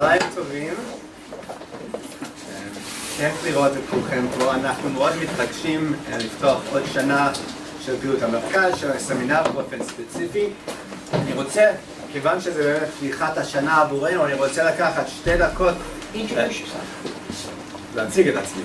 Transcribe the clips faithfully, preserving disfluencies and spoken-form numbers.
צהריים טובים, כיף לראות את כולכם פה. אנחנו מאוד מתרגשים לפתוח עוד שנה של פעילות המרכז, של הסמינר באופן ספציפי. אני רוצה, כיוון שזה באמת פתיחת השנה עבורנו, אני רוצה לקחת שתי דקות להציג את עצמי.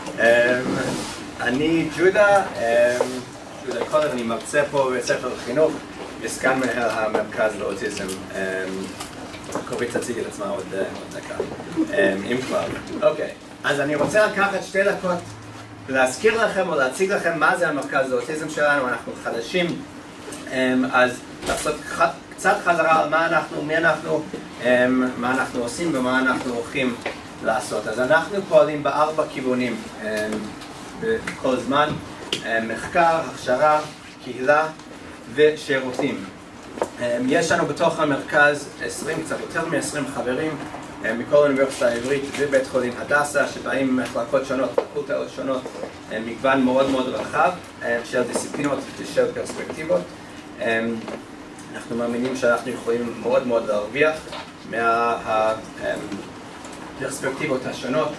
אני ג'ודה, ג'ודה קולר, אני מרצה פה בבית ספר לחינוך, וסגן מנהל המרכז לאוטיזם. קובי תציג את עצמה עוד דקה, אם כבר. אוקיי, אז אני רוצה לקחת שתי דקות להזכיר לכם או להציג לכם מה זה המרכז לאוטיזם שלנו. אנחנו חדשים, אז לעשות קצת חזרה על מה אנחנו, מי אנחנו, מה אנחנו עושים ומה אנחנו הולכים לעשות. אז אנחנו פועלים בארבע כיוונים בכל זמן: מחקר, הכשרה, קהילה ושירותים. יש לנו בתוך המרכז עשרים, קצת יותר מ-עשרים חברים מכל האוניברסיטה העברית ובית חולים הדסה, שבאים ממחלקות שונות, פקולטות שונות, מגוון מאוד מאוד רחב של דיסציפלינות ושל פרספקטיבות. אנחנו מאמינים שאנחנו יכולים מאוד מאוד להרוויח מהפרספקטיבות השונות.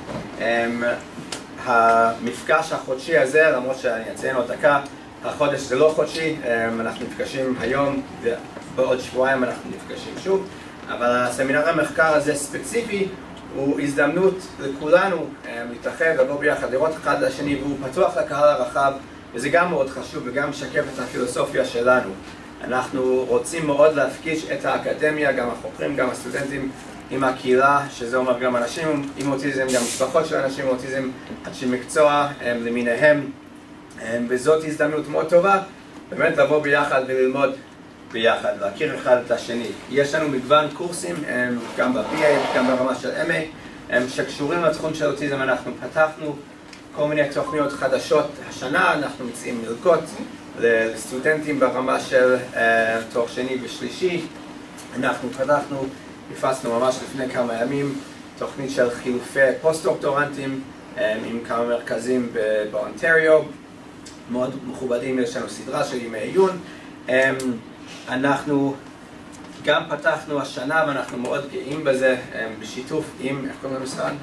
המפגש החודשי הזה, למרות שאני אציין עוד דקה, החודש זה לא חודשי, אנחנו נפגשים היום ובעוד שבועיים אנחנו נפגשים שוב, אבל הסמינר המחקר הזה ספציפי הוא הזדמנות לכולנו להתאחד, לבוא ביחד, לראות אחד לשני, והוא פתוח לקהל הרחב, וזה גם מאוד חשוב וגם משקף את הפילוסופיה שלנו. אנחנו רוצים מאוד להפגיש את האקדמיה, גם החוקרים, גם הסטודנטים, עם הקהילה, שזה אומר גם אנשים עם אוטיזם, גם משפחות של אנשים עם אוטיזם, אנשי מקצוע למיניהם. וזאת הזדמנות מאוד טובה באמת לבוא ביחד וללמוד ביחד, להכיר אחד את השני. יש לנו מגוון קורסים, גם ב-בי איי, גם ברמה של אם איי, שקשורים לתחום של אוטיזם. אנחנו פתחנו כל מיני תוכניות חדשות השנה, אנחנו מציעים מלגות לסטודנטים ברמה של תואר שני ושלישי. אנחנו פתחנו, הפצנו ממש לפני כמה ימים, תוכנית של חילופי פוסט-דוקטורנטים עם כמה מרכזים באונטריו. מאוד מכובדים, יש לנו סדרה של ימי עיון. אנחנו גם פתחנו השנה, ואנחנו מאוד גאים בזה, בשיתוף עם, איך קוראים למשרד?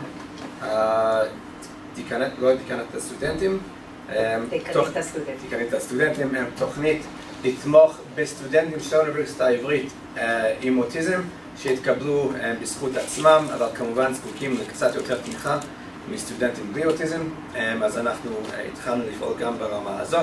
דיקנט, לא דיקנט הסטודנטים. דיקנית הסטודנטים. דיקנית הסטודנטים, תוכנית לתמוך בסטודנטים של האוניברסיטה העברית עם אוטיזם, שהתקבלו בזכות עצמם, אבל כמובן זקוקים לקצת יותר תמיכה מסטודנטים בלי אוטיזם, אז אנחנו התחלנו לפעול גם ברמה הזאת.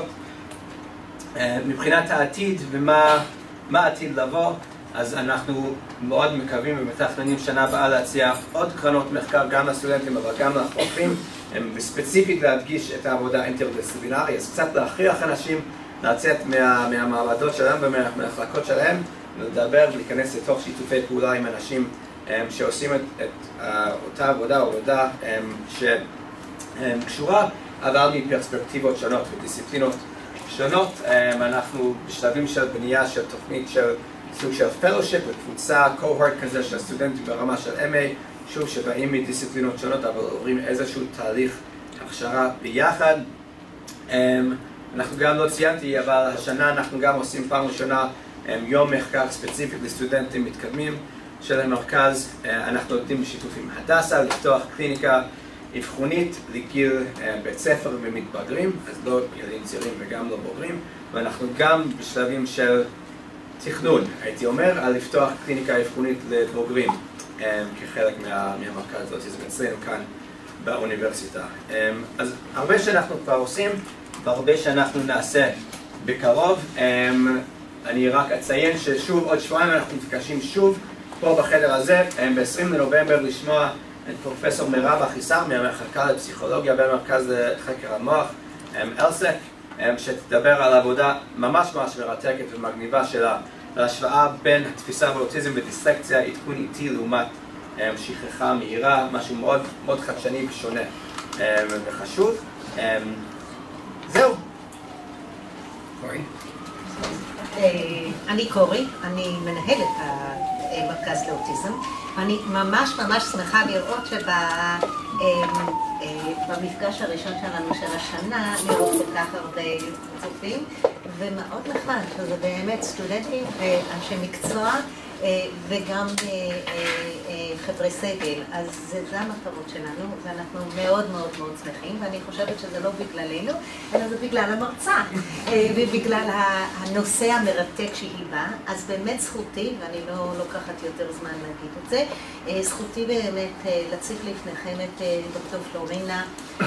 מבחינת העתיד ומה מה העתיד לבוא, אז אנחנו מאוד מקווים ומתכננים שנה הבאה להציע עוד קרנות מחקר גם לסטודנטים אבל גם לחוקרים, וספציפית להדגיש את העבודה האינטרדיסציפלינרית, אז קצת להכריח אנשים לצאת מה, מהמעבדות שלהם ומהמחלקות שלהם, לדבר ולהיכנס לתוך שיתופי פעולה עם אנשים שעושים את, את uh, אותה עבודה או עבודה um, שקשורה, אבל מפרספקטיבות שונות ודיסציפלינות שונות. Um, אנחנו בשלבים של בנייה של תוכנית של סוג של פלושיפ, לקבוצה, קוהורט כזה של סטודנטים ברמה של אם איי, שוב שבאים מדיסציפלינות שונות אבל עוברים איזשהו תהליך הכשרה ביחד. Um, אנחנו גם לא ציינתי, אבל השנה אנחנו גם עושים פעם ראשונה um, יום מחקר ספציפי לסטודנטים מתקדמים של המרכז. אנחנו נותנים בשיתוף עם הדסה לפתוח קליניקה אבחונית לגיל בית ספר ומתבגרים, אז לא ילדים צעירים וגם לא בוגרים, ואנחנו גם בשלבים של תכנון, הייתי אומר, על לפתוח קליניקה אבחונית לבוגרים כחלק מה, מהמרכז לאוטיזם אצלנו כאן באוניברסיטה. אז הרבה שאנחנו כבר עושים והרבה שאנחנו נעשה בקרוב. אני רק אציין ששוב עוד שבועיים אנחנו נפגשים שוב פה בחדר הזה, ב-עשרים לנובמבר, לשמוע את פרופסור מירב אחיסר מהמחלקה לפסיכולוגיה במרכז לחקר המוח, אלסק, שתדבר על עבודה ממש ממש מרתקת ומגניבה שלה, להשוואה בין התפיסה באוטיזם ודיסלקציה, עדכון איטי לעומת שכחה מהירה, משהו מאוד מאוד חדשני ושונה וחשוב. זהו. קורי. אני קורי, אני מנהלת המרכז לאוטיזם, ואני ממש ממש שמחה לראות שבמפגש הראשון שלנו של השנה לראות כל כך הרבה צופים, ומאוד נחמד שזה באמת סטודנטים ואנשי מקצוע וגם חברי סגל. אז זה המטרות שלנו, ואנחנו מאוד מאוד מאוד שמחים, ואני חושבת שזה לא בגללנו, אלא זה בגלל המרצה, ובגלל הנושא המרתק שהיא באה. אז באמת זכותי, ואני לא לוקחת יותר זמן להגיד את זה, זכותי באמת להציג לפניכם את דוקטור פלורינה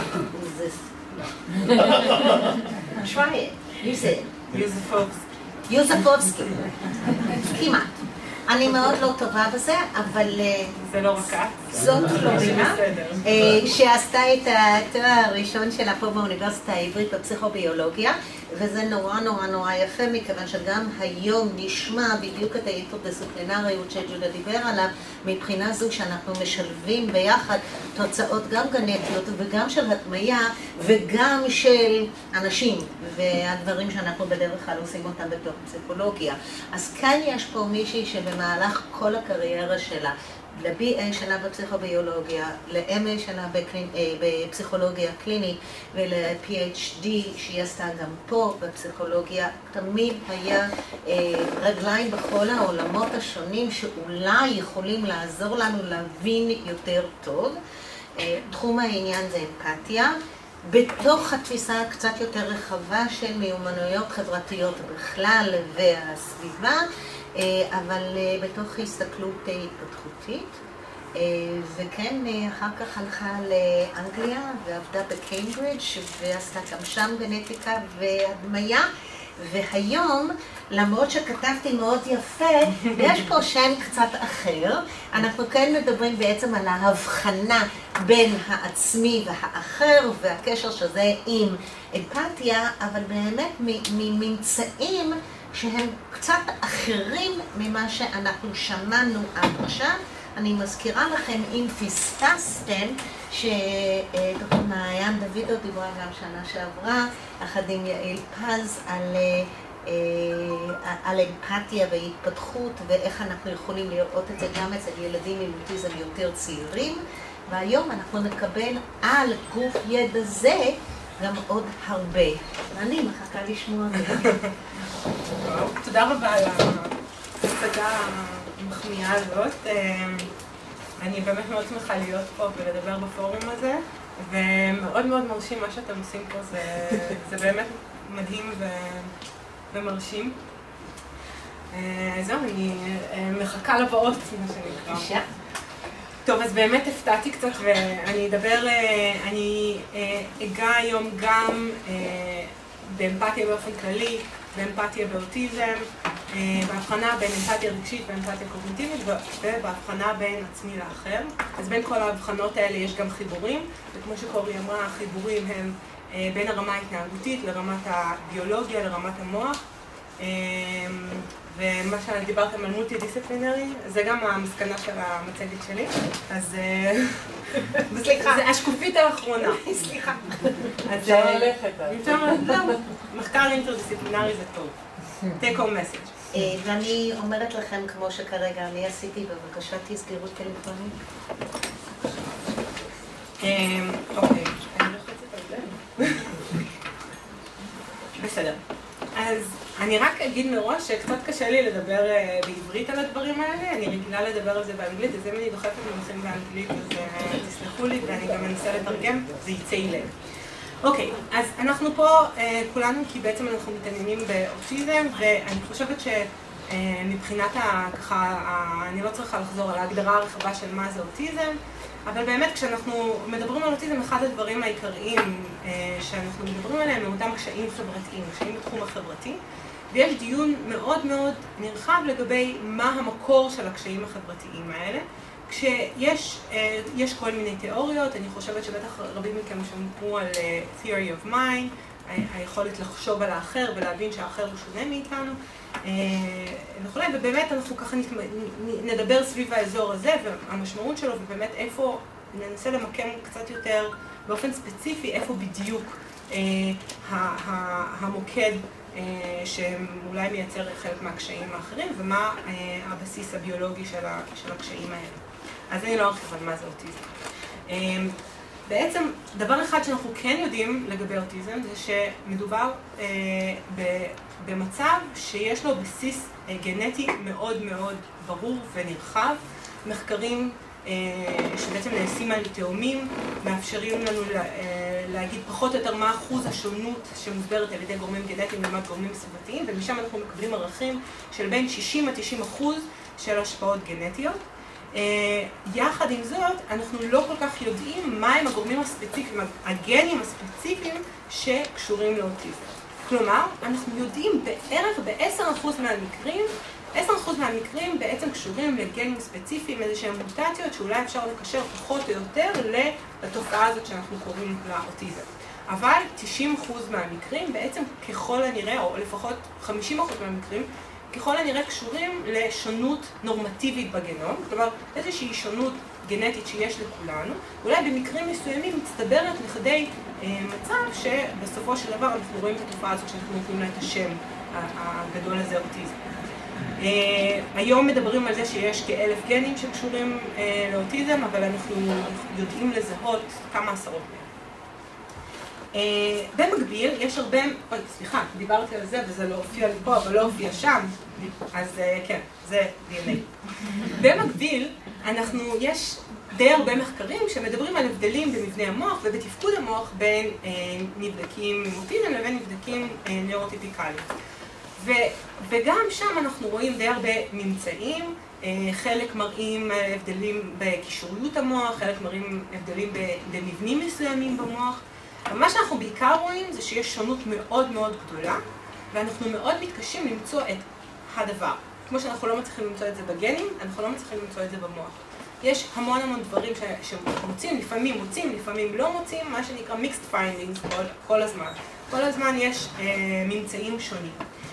try it, you say it. יוזפובסקי. יוזפובסקי. כמעט. אני מאוד לא טובה בזה, אבל זה לא רק את. זאת פלורינה, שעשתה את התואר הראשון שלה פה באוניברסיטה העברית בפסיכוביולוגיה, וזה נורא נורא נורא יפה, מכיוון שגם היום נשמע בדיוק את האינטרדיסציפלינריות שג'ודה דיבר עליו, מבחינה זו שאנחנו משלבים ביחד תוצאות גם גנטיות וגם של הדמיה וגם של אנשים, והדברים שאנחנו בדרך כלל עושים אותם בתוך פסיכולוגיה. אז כאן יש פה מישהי שבמהלך כל הקריירה שלה, ל-בי איי שלה בפסיכוביולוגיה, ל-אם איי שלה בפסיכולוגיה קלינית ול-פי אייץ' די שהיא עשתה גם פה בפסיכולוגיה, תמיד היה רגליים בכל העולמות השונים שאולי יכולים לעזור לנו להבין יותר טוב. תחום העניין זה אמפתיה, בתוך התפיסה קצת יותר רחבה של מיומנויות חברתיות בכלל והסביבה, אבל בתוך הסתכלות התפתחותית. וכן, אחר כך הלכה לאנגליה ועבדה בקיימברידג' ועשתה גם שם גנטיקה והדמיה. והיום, למרות שכתבתי מאוד יפה, יש פה שם קצת אחר. אנחנו כן מדברים בעצם על ההבחנה בין העצמי והאחר והקשר שזה עם אמפתיה, אבל באמת מממצאים שהם קצת אחרים ממה שאנחנו שמענו עד עכשיו. אני מזכירה לכם, אם פספסתם, שדוקטור מעיין דוידו דיברה גם שנה שעברה, יחד עם יעל פז, על, על אמפתיה והתפתחות, ואיך אנחנו יכולים לראות את זה גם אצל ילדים עם אוטיזם יותר צעירים. והיום אנחנו נקבל על גוף ידע זה גם עוד הרבה. ואני מחכה לשמוע את זה. תודה רבה על ההצגה המחמיאה הזאת. אני באמת מאוד שמחה להיות פה ולדבר בפורום הזה, ומאוד מאוד מרשים מה שאתם עושים פה, זה, זה באמת מדהים ו, ומרשים. זהו, אני מחכה לבאות, מה שנקרא. טוב, אז באמת הפתעתי קצת ואני אדבר, אני אגע היום גם באמפתיה באופן כללי, באמפתיה באוטיזם, בהבחנה בין אמפתיה רגשית ואמפתיה קוגניטיבית ובהבחנה בין עצמי לאחר. אז בין כל ההבחנות האלה יש גם חיבורים, וכמו שקורי אמרה, החיבורים הם בין הרמה ההתנהגותית לרמת הביולוגיה, לרמת המוח. ומה שדיברתם על מולטי-דיסציפלינרי, זה גם המסקנה של המצגת שלי. אז סליחה, זה השקופית האחרונה. סליחה. אפשר ללכת. אפשר ללכת. מחקר אינטרדיסציפלינרי זה טוב. take home message. ואני אומרת לכם, כמו שכרגע אני עשיתי, בבקשה תסגרו טלפונים. אוקיי. אני לוחצת על זה. בסדר. אז אני רק אגיד מראש שקצת קשה לי לדבר בעברית על הדברים האלה, אני רגילה לדבר על זה באנגלית, אז אם אני דוחפת מונחים באנגלית, אז תסלחו לי ואני גם אנסה לתרגם, זה יצא אליהם. אוקיי, אז אנחנו פה כולנו, כי בעצם אנחנו מתעניינים באוטיזם, ואני חושבת שמבחינת ככה, אני לא צריכה לחזור על ההגדרה הרחבה של מה זה אוטיזם, אבל באמת כשאנחנו מדברים על אוטיזם, אחד הדברים העיקריים שאנחנו מדברים עליהם הם אותם קשיים חברתיים, קשיים בתחום החברתי, ויש דיון מאוד מאוד נרחב לגבי מה המקור של הקשיים החברתיים האלה, כשיש יש כל מיני תיאוריות, אני חושבת שבטח רבים מכם שמעו על theory of mind, היכולת לחשוב על האחר ולהבין שהאחר הוא שונה מאיתנו, וכולי, ובאמת אנחנו ככה נדבר סביב האזור הזה והמשמעות שלו, ובאמת איפה, ננסה למקם קצת יותר באופן ספציפי, איפה בדיוק המוקד שאולי מייצר חלק מהקשיים האחרים, ומה הבסיס הביולוגי של הקשיים האלה. אז אני לא ארחיב על מה זה אוטיזם. בעצם, דבר אחד שאנחנו כן יודעים לגבי אוטיזם, זה שמדובר במצב שיש לו בסיס גנטי מאוד מאוד ברור ונרחב. מחקרים שבעצם נעשים על תאומים, מאפשרים לנו להגיד פחות או יותר מה אחוז השונות שמוסברת על ידי גורמים גנטיים לעומת גורמים סביבתיים, ומשם אנחנו מקבלים ערכים של בין שישים עד תשעים אחוז של השפעות גנטיות. יחד עם זאת, אנחנו לא כל כך יודעים מהם הגורמים הספציפיים, הגנים הספציפיים שקשורים לאוטיזם. כלומר, אנחנו יודעים בערך ב-עשרה אחוז מהמקרים, עשרה אחוז מהמקרים בעצם קשורים לגנים ספציפיים, איזשהם מוטציות שאולי אפשר לקשר פחות או יותר לתופעה הזאת שאנחנו קוראים לאוטיזם. אבל תשעים אחוז מהמקרים בעצם ככל הנראה, או לפחות חמישים אחוז מהמקרים, ככל הנראה קשורים לשונות נורמטיבית בגנום, כלומר איזושהי שונות גנטית שיש לכולנו, אולי במקרים מסוימים מצטברת לכדי אה, מצב שבסופו של דבר אנחנו רואים את התופעה הזאת שאנחנו נותנים לה את השם הגדול הזה, אוטיזם. Uh, היום מדברים על זה שיש כאלף גנים שקשורים uh, לאוטיזם, אבל אנחנו יודעים לזהות כמה עשרות מהם. Uh, במקביל, יש הרבה... אוי, סליחה, דיברתי על זה וזה לא הופיע לי פה, אבל לא הופיע שם, אז uh, כן, זה די אן איי. במקביל, אנחנו, יש די הרבה מחקרים שמדברים על הבדלים במבנה המוח ובתפקוד המוח בין uh, נבדקים עם אוטיזם לבין נבדקים uh, נוירוטיפיקליים. ו, וגם שם אנחנו רואים די הרבה ממצאים, חלק מראים הבדלים בקישוריות המוח, חלק מראים הבדלים במבנים מסוימים במוח. אבל מה שאנחנו בעיקר רואים זה שיש שונות מאוד מאוד גדולה, ואנחנו מאוד מתקשים למצוא את הדבר. כמו שאנחנו לא מצליחים למצוא את זה בגנים, אנחנו לא מצליחים למצוא את זה במוח. יש המון המון דברים שמוצאים, לפעמים מוצאים, לפעמים לא מוצאים, מה שנקרא mixed findings כל, כל הזמן. כל הזמן יש אה, ממצאים שונים.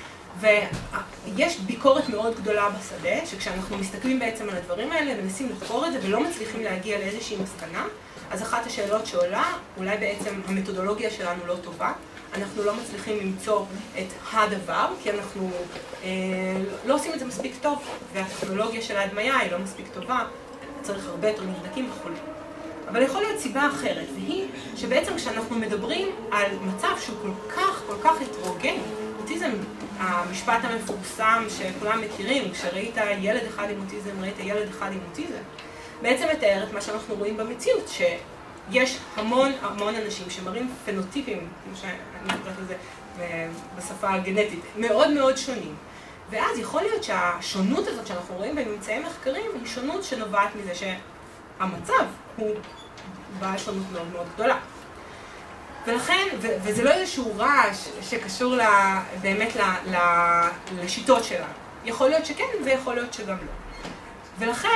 ויש ביקורת מאוד גדולה בשדה, שכשאנחנו מסתכלים בעצם על הדברים האלה, מנסים לחקור את זה ולא מצליחים להגיע לאיזושהי מסקנה, אז אחת השאלות שעולה, אולי בעצם המתודולוגיה שלנו לא טובה, אנחנו לא מצליחים למצוא את הדבר, כי אנחנו אה, לא עושים את זה מספיק טוב, והטכנולוגיה של ההדמיה היא לא מספיק טובה, צריך הרבה יותר נבדקים וכו'. אבל יכול להיות סיבה אחרת, והיא שבעצם כשאנחנו מדברים על מצב שהוא כל כך, כל כך הטרוגני, אוטיזם, המשפט המפורסם שכולם מכירים, כשראית ילד אחד עם אוטיזם, ראית ילד אחד עם אוטיזם, בעצם מתאר את מה שאנחנו רואים במציאות, שיש המון המון אנשים שמראים פנוטיפים, כמו שאני קוראת לזה בשפה הגנטית, מאוד מאוד שונים. ואז יכול להיות שהשונות הזאת שאנחנו רואים בממצאי מחקרים היא שונות שנובעת מזה שהמצב הוא בעל שונות מאוד מאוד גדולה. ולכן, וזה לא איזשהו רעש שקשור לה, באמת לה, לה, לשיטות שלה. יכול להיות שכן ויכול להיות שגם לא. ולכן,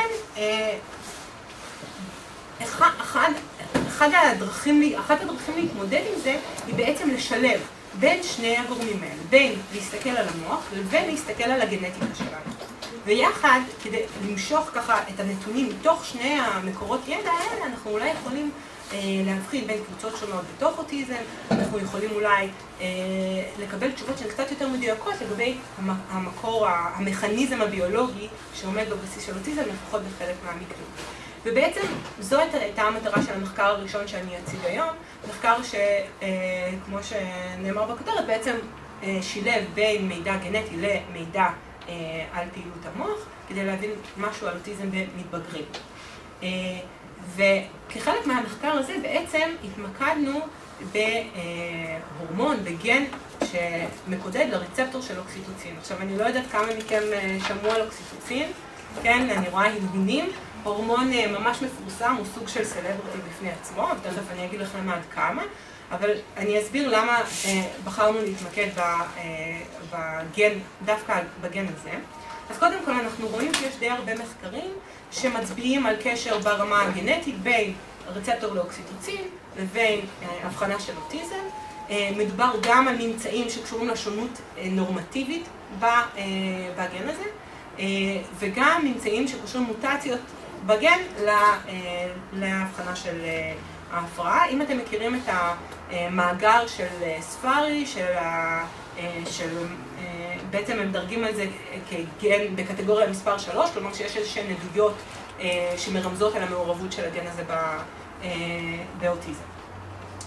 אחד, אחד, אחד הדרכים, אחת הדרכים להתמודד עם זה היא בעצם לשלב בין שני הגורמים האלה, בין להסתכל על המוח לבין להסתכל על הגנטיקה שלנו. ויחד, כדי למשוך ככה את הנתונים מתוך שני המקורות ידע האלה, אנחנו אולי יכולים להבחין בין קבוצות שונות בתוך אוטיזם, אנחנו יכולים אולי אה, לקבל תשובות שהן קצת יותר מדויקות לגבי המקור, המכניזם הביולוגי שעומד בבסיס של אוטיזם, לפחות בחלק מהמקרים. ובעצם זו הייתה המטרה של המחקר הראשון שאני אציג היום, מחקר שכמו אה, שנאמר בכותרת, בעצם אה, שילב בין מידע גנטי למידע אה, על פעילות המוח, כדי להבין משהו על אוטיזם במתבגרים. אה, וכחלק מהמחקר הזה בעצם התמקדנו בהורמון, בגן שמקודד לרצפטור של אוקסיטוצין. עכשיו אני לא יודעת כמה מכם שמעו על אוקסיטוצין, כן, אני רואה הנהונים, הורמון ממש מפורסם, הוא סוג של סלבריטי בפני עצמו, ותכף אני אגיד לכם עד כמה, אבל אני אסביר למה בחרנו להתמקד בגן, דווקא בגן הזה. אז קודם כל אנחנו רואים שיש די הרבה מחקרים שמצביעים על קשר ברמה הגנטית בין רצפטור לאוקסיטוצין לבין הבחנה של אוטיזם. מדובר גם על ממצאים שקשורים לשונות נורמטיבית בגן הזה, וגם ממצאים שקשורים מוטציות בגן להבחנה של ההפרעה. אם אתם מכירים את המאגר של ספארי, של, של בעצם הם דרגים על זה כגן בקטגוריה מספר שלוש, כלומר שיש איזושהי עדויות שמרמזות על המעורבות של הגן הזה באוטיזם.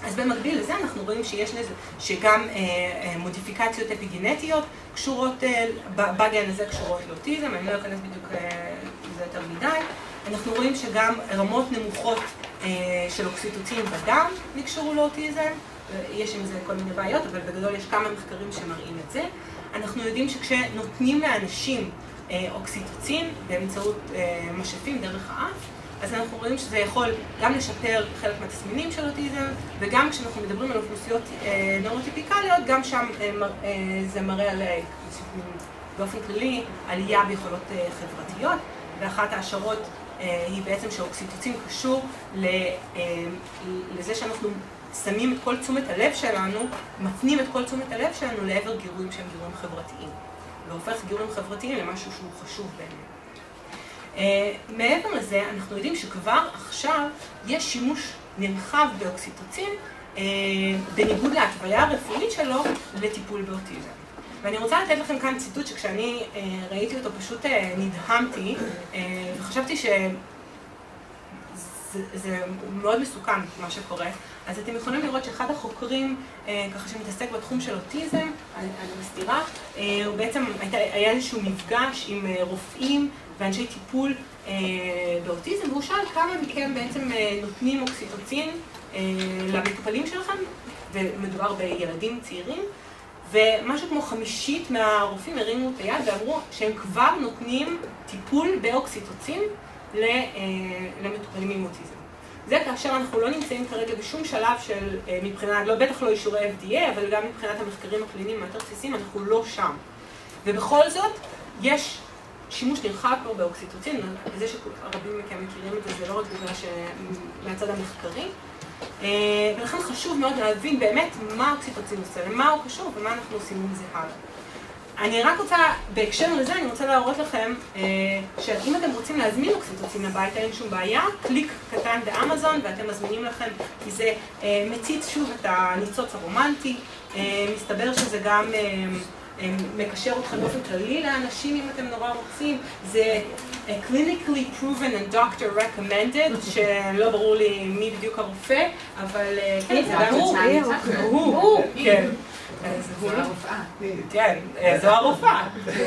אז במקביל לזה אנחנו רואים שיש לזה, שגם אה, אה, מודיפיקציות אפיגנטיות קשורות, אה, בגן הזה קשורות לאוטיזם, אני לא אכנס בדיוק אה, לזה יותר מדי. אנחנו רואים שגם רמות נמוכות אה, של אוקסיטוצין בדם נקשרו לאוטיזם, יש עם זה כל מיני בעיות, אבל בגדול יש כמה מחקרים שמראים את זה. אנחנו יודעים שכשנותנים לאנשים אה, אוקסיטוצין באמצעות אה, משאפים דרך האף, אז אנחנו רואים שזה יכול גם לשפר חלק מהתסמינים של אוטיזם, וגם כשאנחנו מדברים על אוכלוסיות אה, נוירוטיפיקליות, גם שם אה, אה, זה מראה על, אה, באופן כללי, עלייה ביכולות אה, חברתיות, ואחת ההשערות אה, היא בעצם שאוקסיטוצין קשור ל, אה, לזה שאנחנו שמים את כל תשומת הלב שלנו, מפנים את כל תשומת הלב שלנו לעבר גירויים שהם גירויים חברתיים, והופך גירויים חברתיים למשהו שהוא חשוב באמת. Uh, מעבר לזה, אנחנו יודעים שכבר עכשיו יש שימוש נרחב באוקסיטוצין, uh, בניגוד להתוויה הרפואית שלו, לטיפול באוטיזם. ואני רוצה לתת לכם כאן ציטוט שכשאני uh, ראיתי אותו פשוט uh, נדהמתי, uh, וחשבתי שזה זה מאוד מסוכן מה שקורה. אז אתם יכולים לראות שאחד החוקרים, uh, ככה שמתעסק בתחום של אוטיזם, אני, אני מסתירה, uh, הוא בעצם הייתה, היה איזשהו מפגש עם uh, רופאים, ואנשי טיפול אה, באוטיזם, והוא שאל כמה מכם בעצם אה, נותנים אוקסיטוצין אה, למטופלים שלכם, ומדובר בילדים צעירים, ומשהו כמו חמישית מהרופאים הרימו את היד ואמרו שהם כבר נותנים טיפול באוקסיטוצין ל, אה, למטופלים עם אוטיזם. זה כאשר אנחנו לא נמצאים כרגע בשום שלב של, אה, מבחינת, לא, בטח לא אישורי אף די איי, אבל גם מבחינת המחקרים הקליניים היותר בסיסיים, אנחנו לא שם. ובכל זאת, יש שימוש נרחב פה באוקסיטוצין, וזה שרבים מכם מכירים את זה, זה לא רק בגלל שמהצד המחקרי. ולכן חשוב מאוד להבין באמת מה האוקסיטוצין עושה, למה הוא קשור ומה אנחנו עושים עם זה הלאה. אני רק רוצה, בהקשר לזה, אני רוצה להראות לכם שאם אתם רוצים להזמין אוקסיטוצין הביתה, אין שום בעיה, קליק קטן באמזון ואתם מזמינים לכם, כי זה מציץ שוב את הניצוץ הרומנטי, מסתבר שזה גם מקשר אותך באופן כללי לאנשים אם אתם נורא רוצים, זה clinically proven and doctor recommended, שלא ברור לי מי בדיוק הרופא, אבל כן, זה גם הוא, הוא, כן. זו הרופאה. כן, זו הרופאה.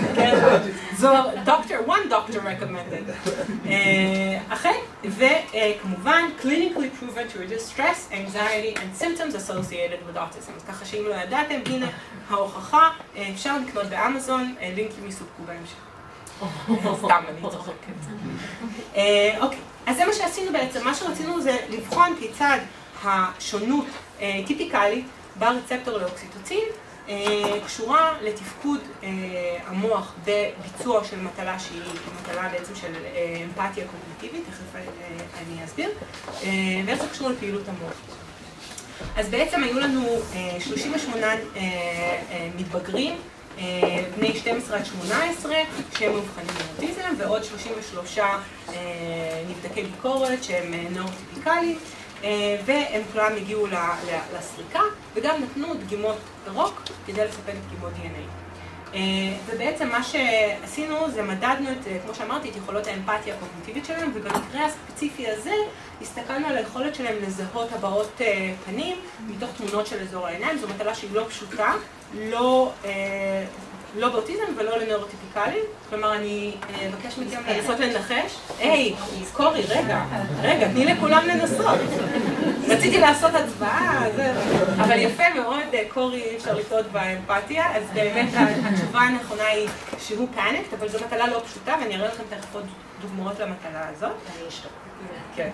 זו doctor, one doctor recommended. אכן, וכמובן, clinically proven to reduce stress, anxiety and symptoms associated with autism. ככה שאם לא ידעתם, הנה ההוכחה, אפשר לקנות באמזון, לינקים יסופקו בהמשך. סתם, אני צוחקת. אוקיי, אז זה מה שעשינו בעצם. מה שרצינו זה לבחון כיצד השונות טיפיקלית ברצפטור לאוקסיטוצין קשורה לתפקוד המוח בביצוע של מטלה שהיא מטלה בעצם של אמפתיה קוגניטיבית, תכף אני אסביר, ואיך זה קשור לפעילות המוח. אז בעצם היו לנו שלושים ושמונה מתבגרים, בני שתים עשרה עד שמונה עשרה, שהם מאובחנים באוטיזם, ועוד שלושים ושלושה נבדקי ביקורת שהם נוירוטיפיקליים, והם כולם הגיעו לסריקה, וגם נתנו דגימות רוק כדי לספק דגימות די אן איי. ובעצם מה שעשינו זה מדדנו את, כמו שאמרתי, את יכולות האמפתיה הקוגניטיבית שלהם, ובמקרה הספציפי הזה הסתכלנו על היכולת שלהם לזהות הבעות פנים מתוך תמונות של אזור העיניים. זו מטלה שהיא לא פשוטה, לא, לא באוטיזם ולא לנוירוטיפיקלים. כלומר, אני אבקש מכם לנסות לנחש. היי, קורי, רגע, רגע, תני לכולם לנסות. רציתי לעשות הצבעה, אבל יפה מאוד, קורי, אי אפשר לטעות באמפתיה, אז באמת התשובה הנכונה היא שהוא פאניקט, אבל זו מטלה לא פשוטה, ואני אראה לכם תכף עוד דוגמאות למטלה הזאת. כן.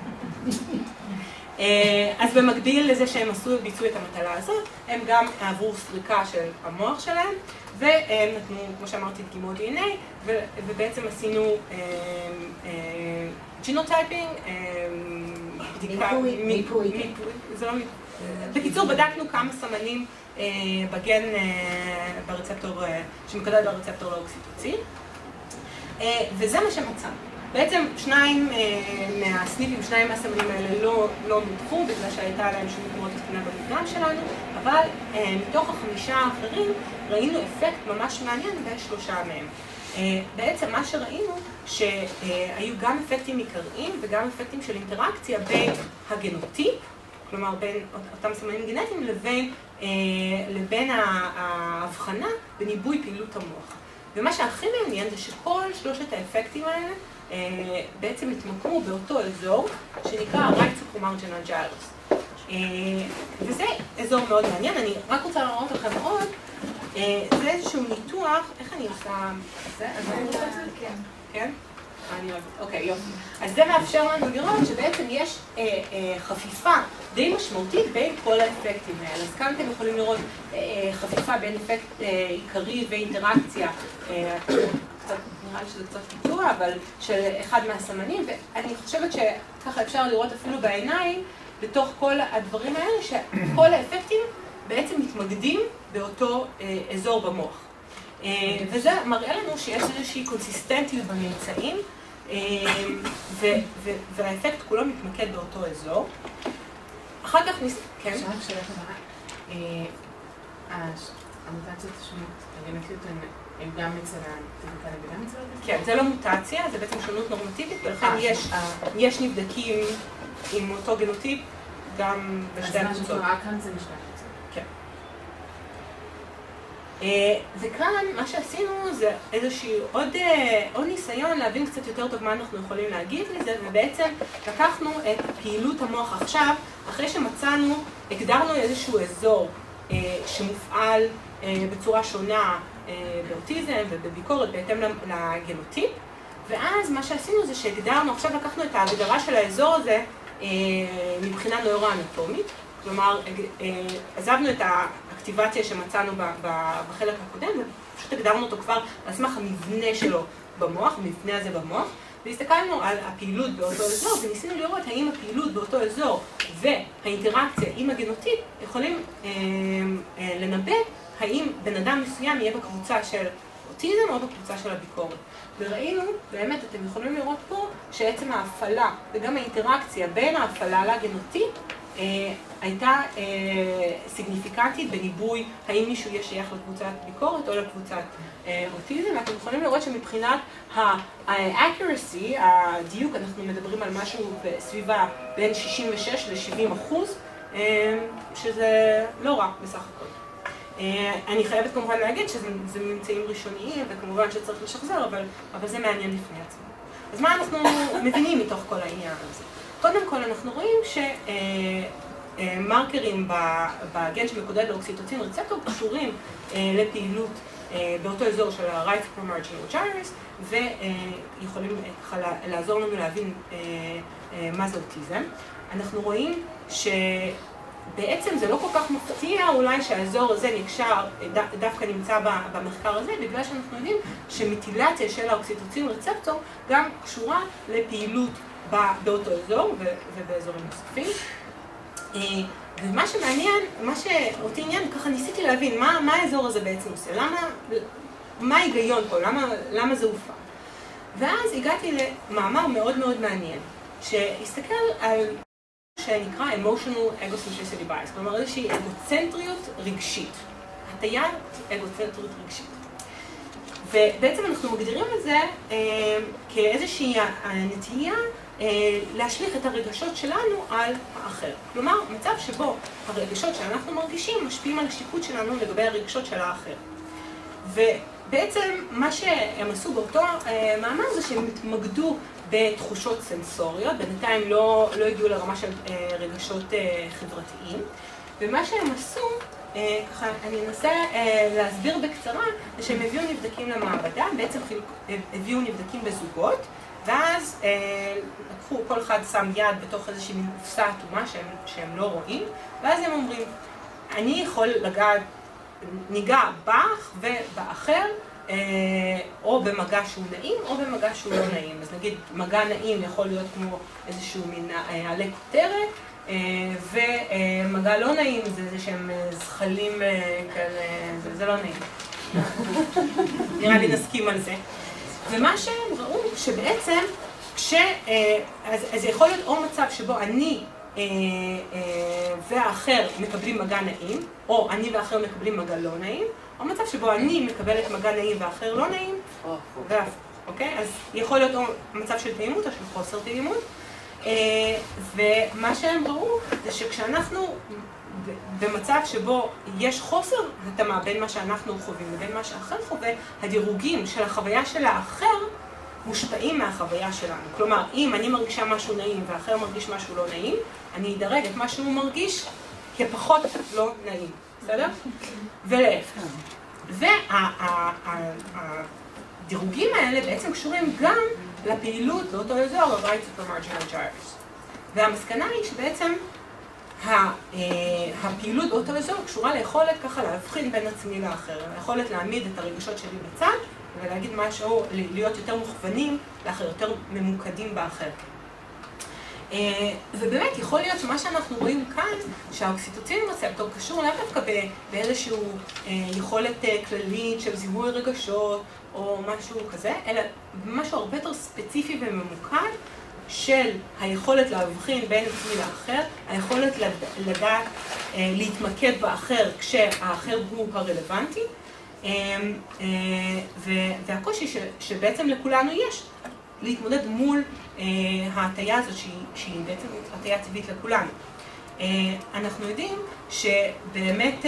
אז במקביל לזה שהם עשו ביצעו את המטלה הזאת, הם גם עברו סריקה של המוח שלהם, והם נתנו, כמו שאמרתי, דגימות די אן איי, ובעצם עשינו ג'ינוטייפינג, בדיקה, מיפוי, זה לא מיפוי. בקיצור, בדקנו כמה סמנים בגן, ברצפטור, שמקודד ברצפטור לאוקסיטוצין, וזה מה שמצאנו. בעצם שניים מהסניפים, שניים מהסמנים האלה לא, לא מודחו בגלל שהייתה להם שונות מאוד קטנה במדגם שלנו, אבל מתוך החמישה האחרים ראינו אפקט ממש מעניין בשלושה מהם. בעצם מה שראינו שהיו גם אפקטים עיקריים וגם אפקטים של אינטראקציה בין הגנוטיפ כלומר בין אותם סמנים גנטיים לבין, אה, לבין ההבחנה בניבוי פעילות המוח. ומה שהכי מעניין זה שכל שלושת האפקטים האלה אה, בעצם התמקמו באותו אזור שנקרא right supramarginal gyrus. אה, וזה אזור מאוד מעניין, אני רק רוצה להראות לכם עוד, אה, זה איזשהו ניתוח, איך אני עושה זה? אז אני רוצה את זה? כן. כן? אני אוהבת, אוקיי, יופי. אז זה מאפשר לנו לראות שבעצם יש אה, אה, חפיפה די משמעותית בין כל האפקטים האלה. אז כאן אתם יכולים לראות אה, חפיפה בין אפקט אה, עיקרי ואינטראקציה, אה, קצת, נראה לי שזה קצת פיתוח, אבל של אחד מהסמנים, ואני חושבת שככה אפשר לראות אפילו בעיניים, בתוך כל הדברים האלה, שכל האפקטים בעצם מתמקדים באותו אה, אזור במוח. אה, וזה מראה לנו שיש איזושהי קונסיסטנטיות בממצאים, והאפקט כולו מתמקד באותו אזור. אחר כך ניס... כן? עכשיו שאלה טובה. המוטציות השונות, הגנטיות הן גם אצל הטבעיקה וגם אצל הטבעיקה? כן, זה לא מוטציה, זה בעצם שונות נורמטיבית, ולכן יש נבדקים עם אותו גנוטיפ גם בשתי הקבוצות. אז מה שקורה כאן זה בשתי הקבוצות. כן. וכאן מה שעשינו זה איזשהו עוד, עוד ניסיון להבין קצת יותר טוב מה אנחנו יכולים להגיד לזה, ובעצם לקחנו את פעילות המוח עכשיו, אחרי שמצאנו, הגדרנו איזשהו אזור שמופעל בצורה שונה באוטיזם ובביקורת בהתאם לגנוטיפ, ואז מה שעשינו זה שהגדרנו, עכשיו לקחנו את ההגדרה של האזור הזה מבחינה נוירואנטומית, כלומר עזבנו את ה... אקטיבציה שמצאנו בחלק הקודם, ופשוט הגדרנו אותו כבר על סמך המבנה שלו במוח, המבנה הזה במוח, והסתכלנו על הפעילות באותו אזור, וניסינו לראות האם הפעילות באותו אזור והאינטראקציה עם הגנוטיפ יכולים אה, אה, לנבא האם בן אדם מסוים יהיה בקבוצה של אוטיזם או בקבוצה של הביקורת. וראינו, באמת אתם יכולים לראות פה, שעצם ההפעלה וגם האינטראקציה בין ההפעלה לגנוטיפ, אה, הייתה אה, סיגניפיקנטית בניבוי האם מישהו יהיה שייך לקבוצת ביקורת או לקבוצת אה, אוטיזם. ואתם יכולים לראות שמבחינת ה-accuracy, הדיוק, אנחנו מדברים על משהו בסביבה בין שישים ושש ל-שבעים אחוז, אה, שזה לא רע בסך הכל. אה, אני חייבת כמובן להגיד שזה ממצאים ראשוניים וכמובן שצריך לשחזר, אבל, אבל זה מעניין לפני עצמו. אז מה אנחנו מבינים מתוך כל העניין הזה? קודם כל אנחנו רואים ש... אה, מרקרים בגן שמקודד לאוקסיטוצין רצפטור קשורים לפעילות באותו אזור של ה-right supramarginal gyrus, ויכולים לעזור לנו להבין מה זה אוטיזם. אנחנו רואים שבעצם זה לא כל כך מפתיע אולי שהאזור הזה נקשר, דווקא נמצא במחקר הזה, בגלל שאנחנו יודעים שמטילציה של האוקסיטוצין רצפטור גם קשורה לפעילות באותו אזור ובאזורים נוספים. ומה שמעניין, מה שאותי עניין, ככה ניסיתי להבין מה, מה האזור הזה בעצם עושה, למה, מה ההיגיון פה, למה, למה זה הופע. ואז הגעתי למאמר מאוד מאוד מעניין, שהסתכל על שנקרא emotional egocentricity bias, כלומר איזושהי אגוצנטריות רגשית, הטיית אגוצנטריות רגשית. ובעצם אנחנו מגדירים את זה אה, כאיזושהי נטייה אה, להשליך את הרגשות שלנו על האחר. כלומר, מצב שבו הרגשות שאנחנו מרגישים משפיעים על השיפוט שלנו לגבי הרגשות של האחר. ובעצם מה שהם עשו באותו אה, מאמר זה שהם התמקדו בתחושות סנסוריות, בינתיים לא, לא הגיעו לרמה של אה, רגשות אה, חברתיים, ומה שהם עשו, אה, ככה אני אנסה אה, להסביר בקצרה, זה שהם הביאו נבדקים למעבדה, בעצם חילק, הביאו נבדקים בזוגות, ואז אה, לקחו, כל אחד שם יד בתוך איזושהי מין קופסה אטומה שהם, שהם לא רואים, ואז הם אומרים, אני יכול לגעת, ניגע בך ובאחר, או במגע שהוא נעים, או במגע שהוא לא נעים. אז נגיד, מגע נעים יכול להיות כמו איזשהו מין עלי כותרת, ומגע לא נעים זה איזה שהם זחלים כאלה, זה לא נעים. נראה לי נסכים על זה. ומה שהם ראו, שבעצם, כש... אז זה יכול להיות או מצב שבו אני והאחר מקבלים מגע נעים, או אני והאחר מקבלים מגע לא נעים, או מצב שבו אני מקבלת מגע נעים והאחר לא נעים, ואף, אוקיי? אז יכול להיות או מצב של תאימות או של חוסר תאימות, ומה שהם ראו זה שכשאנחנו במצב שבו יש חוסר התאמה בין מה שאנחנו חווים לבין מה שהאחר חווה, הדירוגים של החוויה של האחר מושפעים מהחוויה שלנו. כלומר, אם אני מרגישה משהו נעים והאחר מרגיש משהו לא נעים, אני אדרג את מה שהוא מרגיש כפחות לא נעים. בסדר? ולהפך. והדירוגים האלה בעצם קשורים גם לפעילות באותו אזור, ה-right supermarginal gyres. והמסקנה היא שבעצם הפעילות באותו אזור קשורה ליכולת ככה להבחין בין עצמי לאחר, היכולת להעמיד את הרגשות שלי בצד ולהגיד משהו, להיות יותר מוכוונים לאחר, יותר ממוקדים באחר. ובאמת יכול להיות שמה שאנחנו רואים כאן, שהאוקסיטוצין רצפטור קשור לאו דווקא באיזושהי יכולת כללית של זיהוי רגשות או משהו כזה, אלא משהו הרבה יותר ספציפי וממוקד של היכולת להבחין בין עצמי לאחר, היכולת לדעת להתמקד באחר כשהאחר הוא הרלוונטי, והקושי שבעצם לכולנו יש להתמודד מול ההטיה הזאת שהיא בעצם הטיה טבעית לכולנו. אנחנו יודעים שבאמת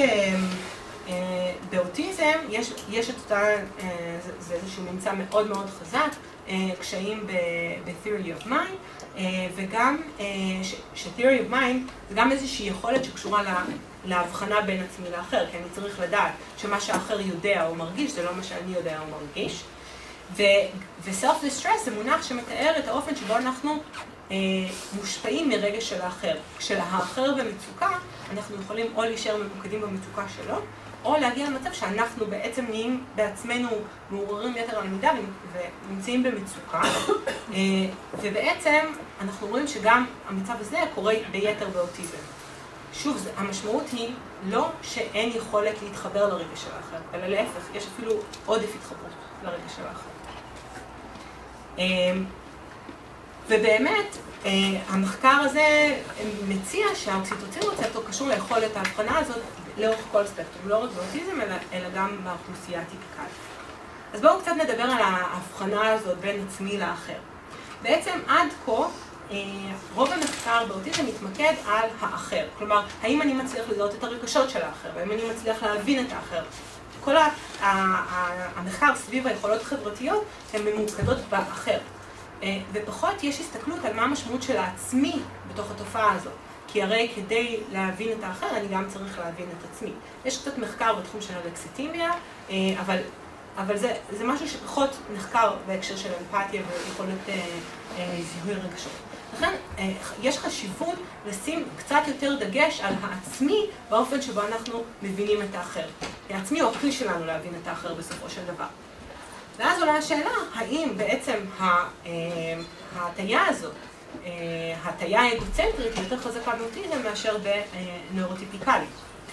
באוטיזם יש, יש את אותה, זה איזשהו ממצא מאוד מאוד חזק, קשיים ב-theory of mind, וגם ש-theory of mind זה גם איזושהי יכולת שקשורה להבחנה בין עצמי לאחר, כי אני צריך לדעת שמה שהאחר יודע או מרגיש זה לא מה שאני יודע או מרגיש. ו-self-distress זה מונח שמתאר את האופן שבו אנחנו מושפעים מרגש של האחר. כשהאחר במצוקה, אנחנו יכולים או להישאר ממוקדים במצוקה שלו, או להגיע למצב שאנחנו בעצם נהיים בעצמנו מעוררים יתר על המידה ונמצאים במצוקה. ובעצם אנחנו רואים שגם המצב הזה קורה ביתר באוטיזם. שוב, המשמעות היא לא שאין יכולת להתחבר לרגש של האחר, אלא להפך, יש אפילו עודף התחברות לרגש של האחר. ובאמת, המחקר הזה מציע שהאוקסיטוצין רצפטור קשור ליכולת ההבחנה הזאת לאורך כל ספקטרום, לא רק באוטיזם, אלא, אלא גם באוכלוסייה הטיפיקלית. אז בואו קצת נדבר על ההבחנה הזאת בין עצמי לאחר. בעצם עד כה, רוב המחקר באוטיזם מתמקד על האחר. כלומר, האם אני מצליח לזהות את הרגשות של האחר, והאם אני מצליח להבין את האחר. כל המחקר סביב היכולות החברתיות הן ממוקדות באחר. ופחות יש הסתכלות על מה המשמעות של העצמי בתוך התופעה הזאת. כי הרי כדי להבין את האחר, אני גם צריך להבין את עצמי. יש קצת מחקר בתחום של הלקסיטימיה, אבל, אבל זה, זה משהו שפחות נחקר בהקשר של אמפתיה ויכולת אה, אה, זיהוי רגשות. לכן, אה, יש חשיבות לשים קצת יותר דגש על העצמי באופן שבו אנחנו מבינים את האחר. העצמי הוא הכלי שלנו להבין את האחר בסופו של דבר. ואז עולה השאלה, האם בעצם ההטיה הזאת, ההטיה האגוצנטרית היא יותר חזקה באוטיזם מאשר בנוירוטיפיקלית.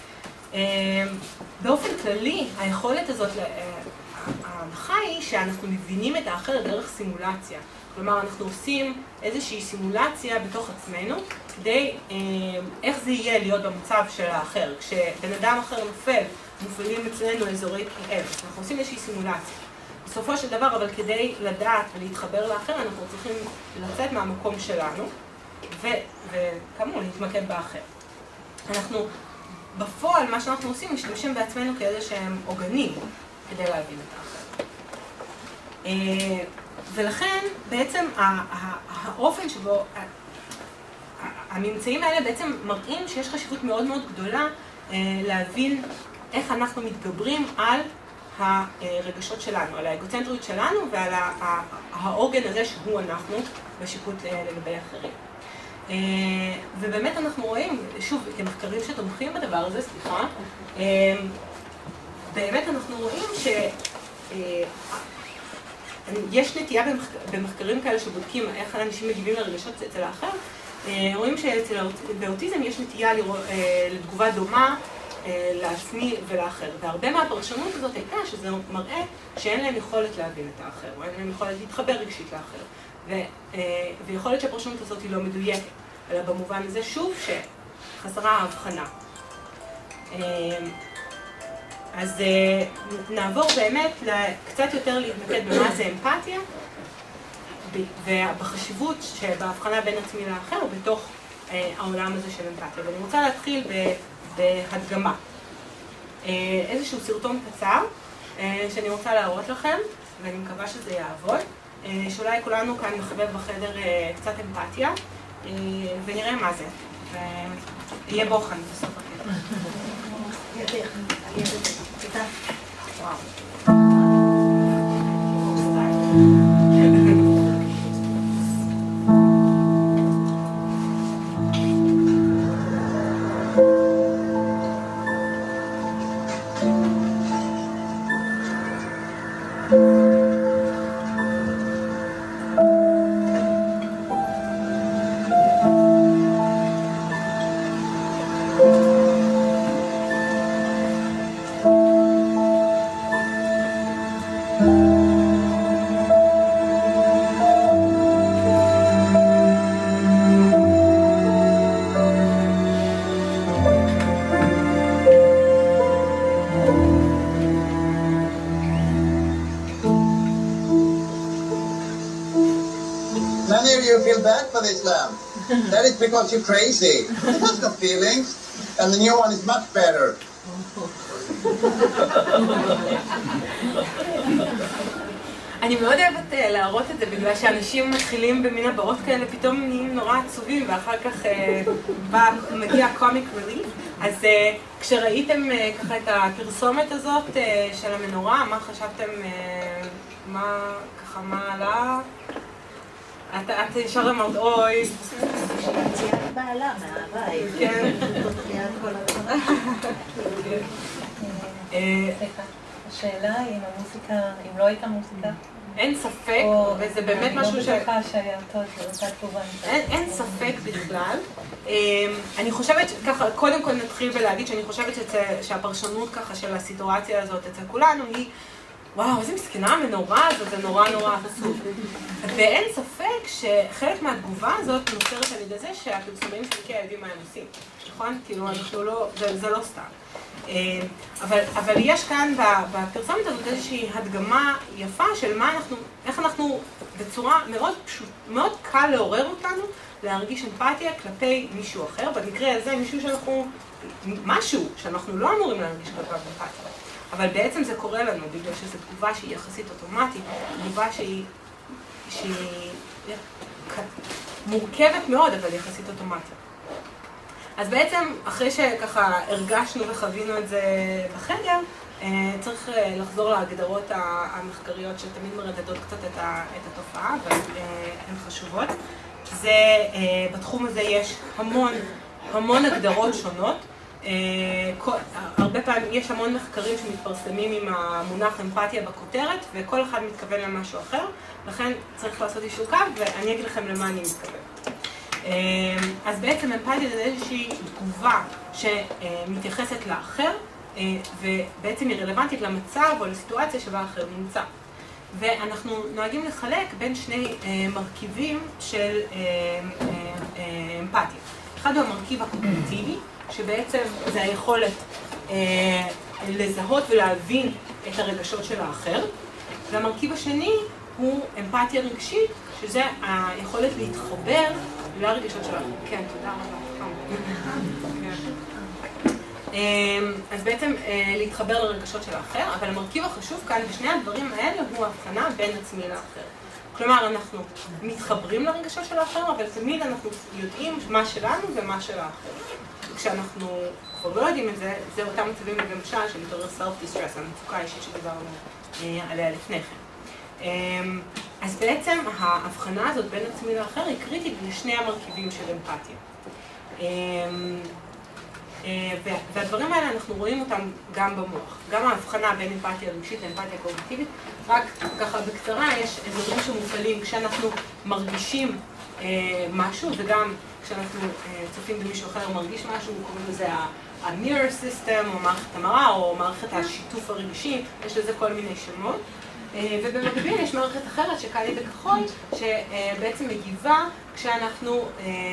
באופן כללי, היכולת הזאת, ההנחה היא שאנחנו מבינים את האחר דרך סימולציה. כלומר, אנחנו עושים איזושהי סימולציה בתוך עצמנו, כדי איך זה יהיה להיות במצב של האחר. כשבן אדם אחר נופל, מופעלים אצלנו אזורי כאב, אנחנו עושים איזושהי סימולציה. בסופו של דבר, אבל כדי לדעת ולהתחבר לאחר, אנחנו צריכים לצאת מהמקום שלנו, וכאמור, להתמקד באחר. אנחנו, בפועל, מה שאנחנו עושים, משתמשים בעצמנו כאיזה שהם עוגנים, כדי להבין את האחר. ולכן, בעצם, האופן שבו, הממצאים האלה בעצם מראים שיש חשיבות מאוד מאוד גדולה להבין איך אנחנו מתגברים על הרגשות שלנו, על האגוצנטריות שלנו ועל העוגן הזה שהוא אנחנו בשיפוט לגבי אחרים. ובאמת אנחנו רואים, שוב, כמחקרים שתומכים בדבר הזה, סליחה, באמת אנחנו רואים שיש נטייה במחקרים כאלה שבודקים איך האנשים מגיבים לרגשות אצל האחר, רואים שבאוטיזם יש נטייה לתגובה דומה לעצמי ולאחר. והרבה מהפרשנות הזאת הייתה שזה מראה שאין להם יכולת להבין את האחר, או אין להם יכולת להתחבר רגשית לאחר. ויכול להיות שהפרשנות הזאת היא לא מדויקת, אלא במובן הזה שוב שחסרה ההבחנה. אז נעבור באמת קצת יותר להתמקד במה זה אמפתיה. ובחשיבות שבהבחנה בין עצמי לאחר בתוך העולם הזה של אמפתיה. ואני רוצה להתחיל בהדגמה. איזשהו סרטון קצר שאני רוצה להראות לכם, ואני מקווה שזה יעבוד, שאולי כולנו כאן נחבב בחדר קצת אמפתיה, ונראה מה זה. ויהיה בוחן בסוף הקטע. וואו. Many of you feel bad for this lamp. That is because you're crazy. It has no feelings. And the new one is much better. אני מאוד אוהבת להראות את זה בגלל שאנשים מתחילים במין הבאות כאלה, פתאום נהיים נורא עצובים ואחר כך מגיע קומיק רליף. אז כשראיתם ככה את הפרסומת הזאת של המנורה, מה חשבתם, מה ככה, מה עלה? את ישר אמרת, אוי. להציע את בעלה מהבית. כן. השאלה אם המוזיקה, אם לא הייתה מוזיקה? אין ספק, וזה באמת משהו ש... אני לא בטוחה שהיה טוב, זה אותה תגובה. אין ספק בכלל. אני חושבת, ככה, קודם כל נתחיל ולהגיד שאני חושבת שהפרשנות ככה של הסיטואציה הזאת אצל כולנו היא וואו, איזה מסכנה המנורה הזאת, זה נורא נורא עצוב. ואין ספק שחלק מהתגובה הזאת נוצרת על ידי זה שהפרסומים של כי הילדים מה הם עושים. נכון? כאילו, אנחנו לא, זה, זה לא סתם. אבל, אבל יש כאן בפרסומת הזאת איזושהי הדגמה יפה של מה אנחנו, איך אנחנו בצורה מאוד פשוט, מאוד קל לעורר אותנו להרגיש אמפתיה כלפי מישהו אחר. במקרה הזה מישהו שאנחנו, משהו שאנחנו לא אמורים להרגיש כלפיו אמפתיה. אבל בעצם זה קורה לנו בגלל שזו תגובה שהיא יחסית אוטומטית, תגובה שהיא, שהיא מורכבת מאוד, אבל יחסית אוטומטית. אז בעצם, אחרי שככה הרגשנו וחווינו את זה בחדר, צריך לחזור להגדרות המחקריות שתמיד מרדדות קצת את התופעה, אבל הן חשובות. זה, בתחום הזה יש המון, המון הגדרות שונות. הרבה פעמים יש המון מחקרים שמתפרסמים עם המונח אמפתיה בכותרת, וכל אחד מתכוון למשהו אחר, לכן צריך לעשות איזשהו קו, ואני אגיד לכם למה אני מתכוון. אז בעצם אמפתיה זה איזושהי תגובה שמתייחסת לאחר, ובעצם היא רלוונטית למצב או לסיטואציה שבה האחר נמצא. ואנחנו נוהגים לחלק בין שני מרכיבים של אמפתיה. אחד הוא המרכיב הקוגניטיבי, שבעצם זה היכולת אה, לזהות ולהבין את הרגשות של האחר. והמרכיב השני הוא אמפתיה רגשית, שזה היכולת להתחבר לרגשות של האחר. כן, תודה רבה. אז בעצם אה, להתחבר לרגשות של האחר, אבל המרכיב החשוב כאן בשני הדברים האלה הוא ההבחנה בין עצמי לאחר. כלומר, אנחנו מתחברים לרגשות של האחר, אבל תמיד אנחנו יודעים מה שלנו ומה של האחר. כשאנחנו כבר לא יודעים את זה, זה אותם מצבים למשל של יותר self-distress, המצוקה האישית שדיברנו עליה לפני כן. אז בעצם ההבחנה הזאת בין עצמי לאחר היא קריטית לשני המרכיבים של אמפתיה. והדברים האלה אנחנו רואים אותם גם במוח. גם ההבחנה בין אמפתיה רגשית לאמפתיה קוגניטיבית, רק ככה בקצרה יש אזורים שמופעלים כשאנחנו מרגישים משהו, וגם כשאנחנו צופים במישהו אחר מרגיש משהו, קוראים לזה ה-mirror system, או מערכת המראה, או מערכת השיתוף הרגשי, יש לזה כל מיני שמות. ובמקביל יש מערכת אחרת שקל לי בכחול, שבעצם מגיבה כשאנחנו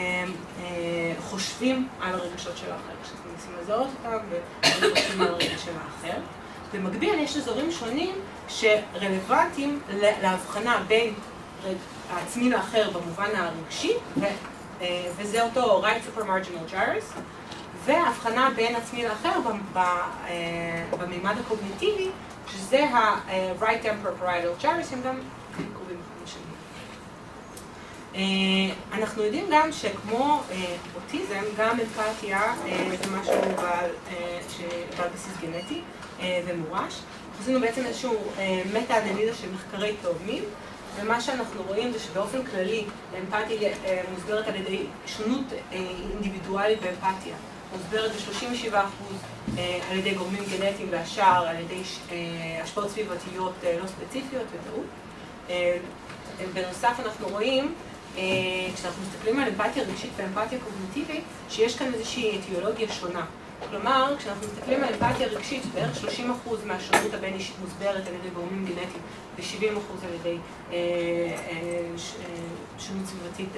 חושבים על הרגשות של האחר, כשאנחנו מנסים לזהות אותם וחושבים על הרגשות של האחר. במקביל יש אזורים שונים שרלוונטיים להבחנה בין העצמי לאחר במובן הרגשי, וזה אותו right supermarginal gyrus, וההבחנה בין עצמי לאחר במימד הקוגניטיבי, שזה ה-right temporal parietal gyrus, הם גם קרובים אחד לשני. אנחנו יודעים גם שכמו אוטיזם, גם אמפתיה זה משהו בעל בסיס גנטי ומורש. עשינו בעצם איזשהו מטה-אנליזה של מחקרי תאומים, ומה שאנחנו רואים זה שבאופן כללי אמפתיה מוסברת על ידי שונות אינדיבידואלית באמפתיה. מוסברת ב-שלושים ושבעה אחוז על ידי גורמים גנטיים והשאר, על ידי השפעות סביבתיות לא ספציפיות וטעות. בנוסף אנחנו רואים, כשאנחנו מסתכלים על אמפתיה רגשית ואמפתיה קוגניטיבית, שיש כאן איזושהי אטיולוגיה שונה. כלומר, כשאנחנו מסתכלים על אמפתיה רגשית, בערך שלושים אחוז מהשונות הבין-אישית מוסברת על ידי גורמים גנטיים ו-שבעים אחוז על ידי שונות סביבתית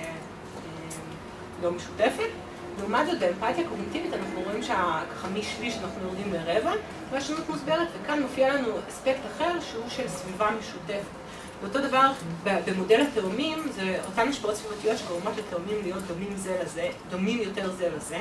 לא משותפת. לעומת זאת, באמפתיה קוגניטיבית אנחנו רואים שככה משליש אנחנו יורדים לרבע, והשונות מוסברת, וכאן מופיע לנו אספקט אחר שהוא של סביבה משותפת. ואותו דבר, במודל התאומים, זה אותן השפעות סביבתיות שגורמות לתאומים להיות דומים זה לזה, דומים יותר זה לזה.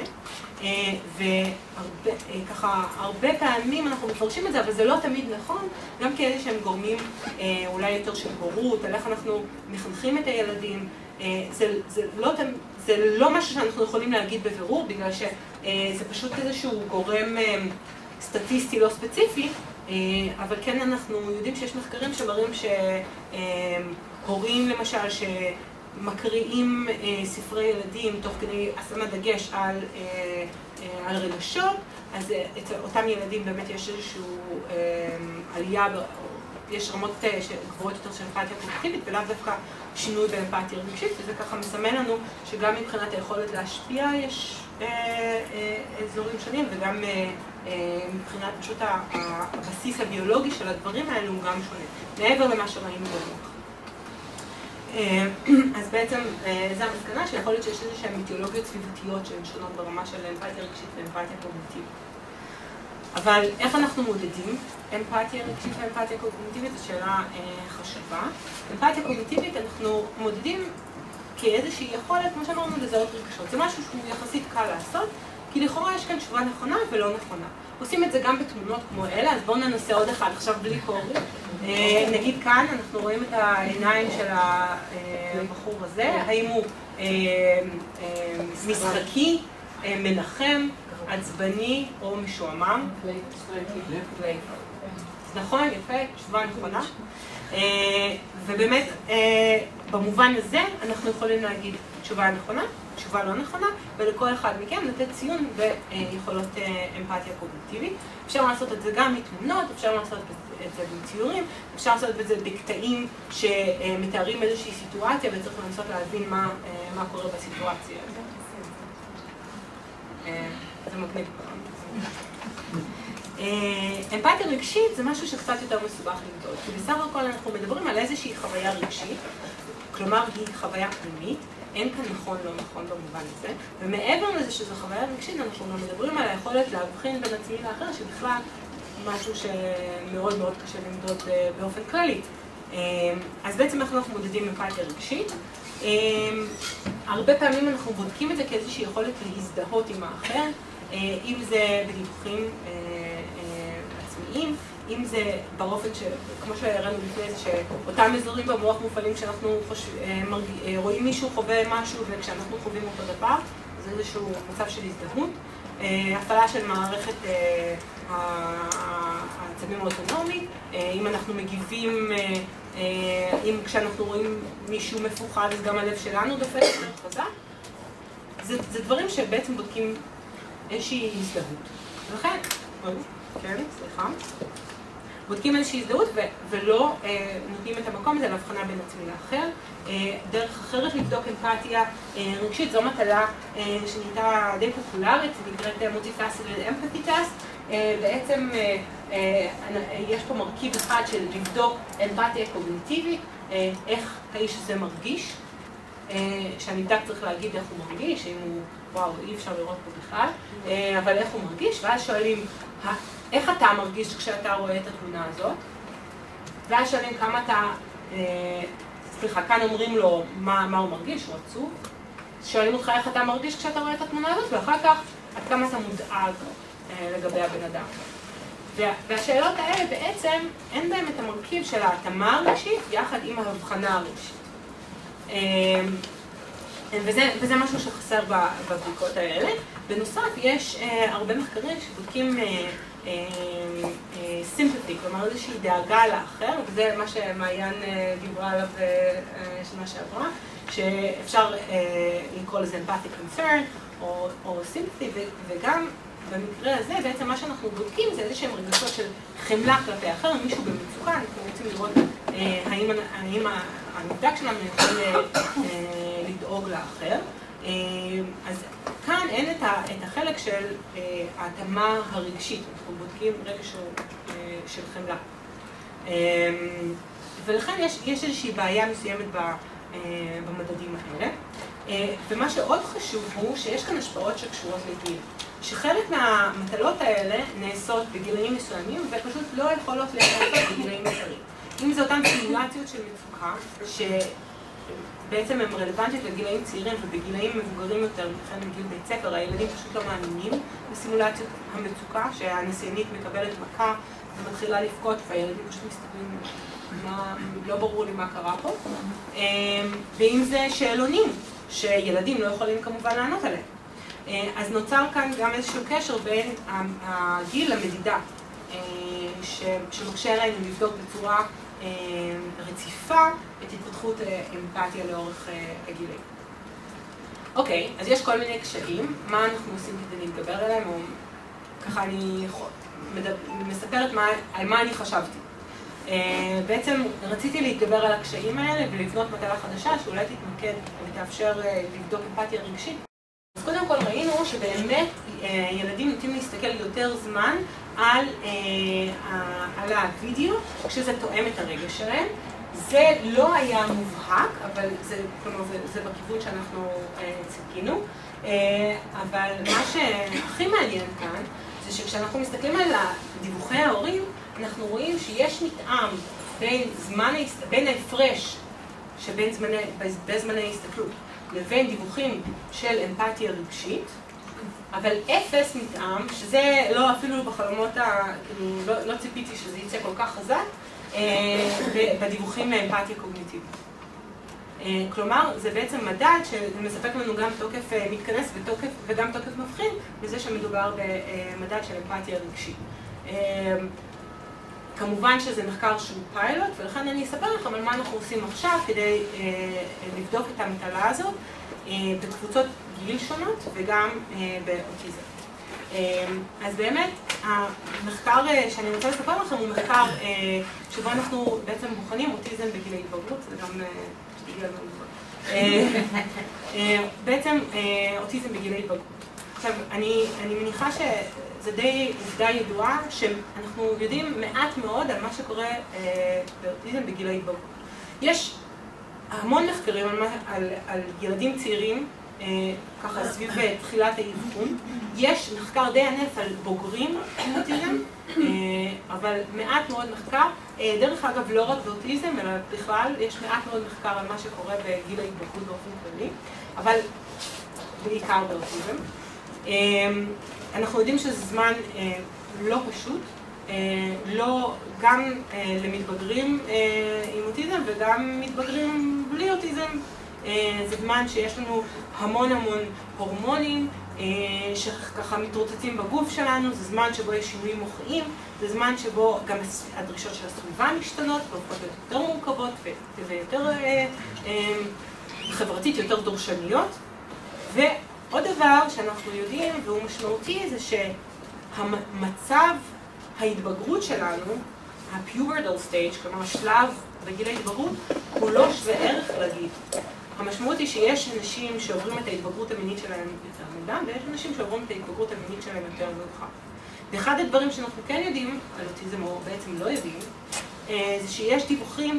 וככה, הרבה פעמים אנחנו מפרשים את זה, אבל זה לא תמיד נכון, גם כאלה שהם גורמים אולי יותר של הורות, על איך אנחנו מחנכים את הילדים. זה, זה לא, זה לא משהו שאנחנו יכולים להגיד בבירור, בגלל שזה פשוט איזשהו גורם סטטיסטי לא ספציפי, אבל כן אנחנו יודעים שיש מחקרים שמראים שהורים למשל שמקריאים ספרי ילדים תוך כדי השמת דגש על, על רגשות, אז אצל אותם ילדים באמת יש איזושהי עלייה, יש רמות גבוהות יותר של אמפתיה קוגניטיבית ולאו דווקא שינוי באמפתיה רגשית, וזה ככה מסמן לנו שגם מבחינת היכולת להשפיע יש אזורים שונים, וגם מבחינת פשוט הבסיס הביולוגי של הדברים האלו הוא גם שונה, מעבר למה שראינו במוח. אז בעצם זו המסקנה שיכול להיות שיש איזושהי אידיאולוגיות סביבתיות שהן שונות ברמה של אמפתיה רגשית ואמפתיה קוגניטיבית. אבל איך אנחנו מודדים אמפתיה רגשית ואמפתיה קוגניטיבית? זו שאלה חשובה. אמפתיה קוגניטיבית אנחנו מודדים כאיזושהי יכולת, כמו שאמרנו, לזהות רגשות. זה משהו שהוא יחסית קל לעשות, כי לכאורה יש כאן תשובה נכונה ולא נכונה. עושים את זה גם בתמונות כמו אלה, אז בואו ננסה עוד אחד, עכשיו בלי קורי. נגיד כאן אנחנו רואים את העיניים של הבחור הזה, האם הוא משחקי, מנחם, עצבני או משועמם. נכון, יפה, תשובה נכונה. ובאמת, במובן הזה אנחנו יכולים להגיד תשובה נכונה, תשובה לא נכונה, ולכל אחד מכם לתת ציון ביכולות אמפתיה קוגניטיבית. אפשר לעשות את זה גם מתמונות, אפשר לעשות את זה בציורים, אפשר לעשות את זה בקטעים שמתארים איזושהי סיטואציה וצריך לנסות להבין מה, מה קורה בסיטואציה. זה מגניב. אמפתיה רגשית זה משהו שקצת יותר מסובך למדוד, כי בסך הכל אנחנו מדברים על איזושהי חוויה רגשית, כלומר היא חוויה פנימית, אין כאן נכון לא נכון במובן הזה, ומעבר לזה שזו חוויה רגשית אנחנו גם מדברים על היכולת להבחין בין עצמי לאחר, שבכלל משהו שמאוד מאוד קשה למדוד באופן כללי. אז בעצם אנחנו מודדים אמפתיה רגשית. הרבה פעמים אנחנו בודקים את זה כאיזושהי יכולת להזדהות עם האחר, אם זה בדיווחים עצמיים, אם זה באופן שכמו שהראינו לפני זה, שאותם אזורים במוח מופעלים כשאנחנו רואים מישהו חווה משהו וכשאנחנו חווים אותו דבר, זה איזשהו מצב של הזדהות. הפעלה של מערכת העצבים האוטונומית, אם אנחנו מגיבים, אם כשאנחנו רואים מישהו מפוחד, אז גם הלב שלנו דופק יותר חזק. זה, זה דברים שבעצם בודקים איזושהי הזדהות. ולכן, כן, סליחה, בודקים איזושהי הזדהות ו- ולא אה, נותנים את המקום הזה להבחנה בין עצמי לאחר. אה, דרך אחרת לבדוק אמפתיה אה, רגשית, זו מטלה אה, שנהייתה די פופולרית, זה נקראת Multifaceted Empathy Test. אה, בעצם אה, אה, יש פה מרכיב אחד של לבדוק אמפתיה קוגניטיבית, אה, איך האיש הזה מרגיש, אה, שהנבדק צריך להגיד איך הוא מרגיש, אם הוא, וואו, אי אפשר לראות פה בכלל, אה, אבל איך הוא מרגיש, ואז שואלים, איך אתה מרגיש כשאתה רואה את התמונה הזאת? ואז שואלים כמה אתה אה, סליחה, כאן אומרים לו מה, מה הוא מרגיש, הוא עצוב. שואלים אותך איך אתה מרגיש כשאתה רואה את התמונה הזאת, ואחר כך עד כמה אתה מודאג לגבי הבן אדם. והשאלות האלה בעצם אין בהם את המרכיב של ההתאמה הרגשית יחד עם ההבחנה הרגשית. וזה, וזה משהו שחסר בבדיקות האלה. בנוסף, יש הרבה מחקרים שבודקים סימפתי, כלומר איזושהי דאגה לאחר, וזה מה שמעיין דיברה עליו שנה שעברה, שאפשר לקרוא לזה empathic concern או סימפתי, וגם במקרה הזה בעצם מה שאנחנו בודקים זה איזשהם רגשות של חמלה כלפי האחר, מישהו במצוקה, אנחנו רוצים לראות האם, האם הנבדק שלנו יכול לדאוג לאחר. אז כאן אין את החלק של ההתאמה הרגשית, אנחנו בודקים רגש של חמלה. ולכן יש, יש איזושהי בעיה מסוימת במדדים האלה. ומה שעוד חשוב הוא שיש כאן השפעות שקשורות לגיל. שחלק מהמטלות האלה נעשות בגילאים מסוימים ופשוט לא יכולות להיעשות בגילאים אחרים. אם זה אותן סימולציות של מצוקה, שבעצם הן רלוונטיות לגילאים צעירים ובגילאים מבוגרים יותר, לכן בגיל בית ספר, הילדים פשוט לא מאמינים בסימולציות המצוקה, שהנסיינית מקבלת מכה ומתחילה לבכות והילדים פשוט מסתכלים, מה, לא ברור לי מה קרה פה. ואם זה שאלונים, שילדים לא יכולים כמובן לענות עליהם. אז נוצר כאן גם איזשהו קשר בין הגיל למדידה, שמקשה עלינו לבדוק בצורה רציפה את התפתחות אמפתיה לאורך הגילאים. אוקיי, אז יש כל מיני קשיים, מה אנחנו עושים כדי להתגבר עליהם, או ככה אני מספרת מה, על מה אני חשבתי. בעצם רציתי להתגבר על הקשיים האלה ולבנות מטלה חדשה שאולי תתמקד ותאפשר לבדוק אמפתיה רגשית. אז קודם כל ראינו שבאמת ילדים נוטים להסתכל יותר זמן על, על הווידאו כשזה תואם את הרגש שלהם. זה לא היה מובהק, אבל זה, כלומר, זה, זה בכיוון שאנחנו ציפינו. אבל מה שהכי מעניין כאן זה שכשאנחנו מסתכלים על דיווחי ההורים, אנחנו רואים שיש מתאם בין, זמן, בין ההפרש שבין זמני, בזמני ההסתכלות לבין דיווחים של אמפתיה רגשית, אבל אפס מתאם, שזה לא אפילו בחלומות, ה, כאילו, לא, לא ציפיתי שזה יצא כל כך חזק, בדיווחים לאמפתיה קוגניטיבית. כלומר, זה בעצם מדד שמספק לנו גם תוקף מתכנס ותוקף, וגם תוקף מבחין, בזה שמדובר במדד של אמפתיה רגשית. כמובן שזה מחקר שהוא פיילוט, ולכן אני אספר לכם על מה אנחנו עושים עכשיו כדי לבדוק את המטלה הזאת בקבוצות גיל שונות וגם באוטיזם. אז באמת, המחקר שאני רוצה לספר לכם הוא מחקר שבו אנחנו בעצם בוחנים אוטיזם בגיל ההתבגרות, זה גם בגיל ההתבגרות. בעצם אוטיזם בגיל ההתבגרות. עכשיו, אני, אני מניחה שזה די עובדה ידועה שאנחנו יודעים מעט מאוד על מה שקורה באוטיזם בגיל ההתבגרות. יש המון מחקרים על, על, על ילדים צעירים, ככה סביב תחילת האבחון. יש מחקר די ענף על בוגרים עם אוטיזם, אבל מעט מאוד מחקר. דרך אגב, לא רק באוטיזם, אלא בכלל, יש מעט מאוד מחקר על מה שקורה בגיל ההתבגרות באופן כללי, אבל בעיקר באוטיזם. אנחנו יודעים שזה זמן לא פשוט, לא, גם למתבגרים עם אוטיזם וגם מתבגרים בלי אוטיזם. זה זמן שיש לנו המון המון הורמונים שככה מתרוצצים בגוף שלנו, זה זמן שבו יש שינויים מוחיים, זה זמן שבו גם הדרישות של הסביבה משתנות והופכות להיות יותר מורכבות ויותר חברתית, יותר דורשניות. ועוד דבר שאנחנו יודעים והוא משמעותי זה שהמצב ההתבגרות שלנו, ה-pubertal stage, כלומר השלב בגיל ההתבגרות, הוא לא שווה ערך לגיל. המשמעות היא שיש אנשים שעוברים את ההתבגרות המינית שלהם יותר מוקדם, ויש אנשים שעוברים את ההתבגרות המינית שלהם יותר מאוחר. ואחד הדברים שאנחנו כן יודעים, על אוטיזם או בעצם לא יודעים, זה שיש דיווחים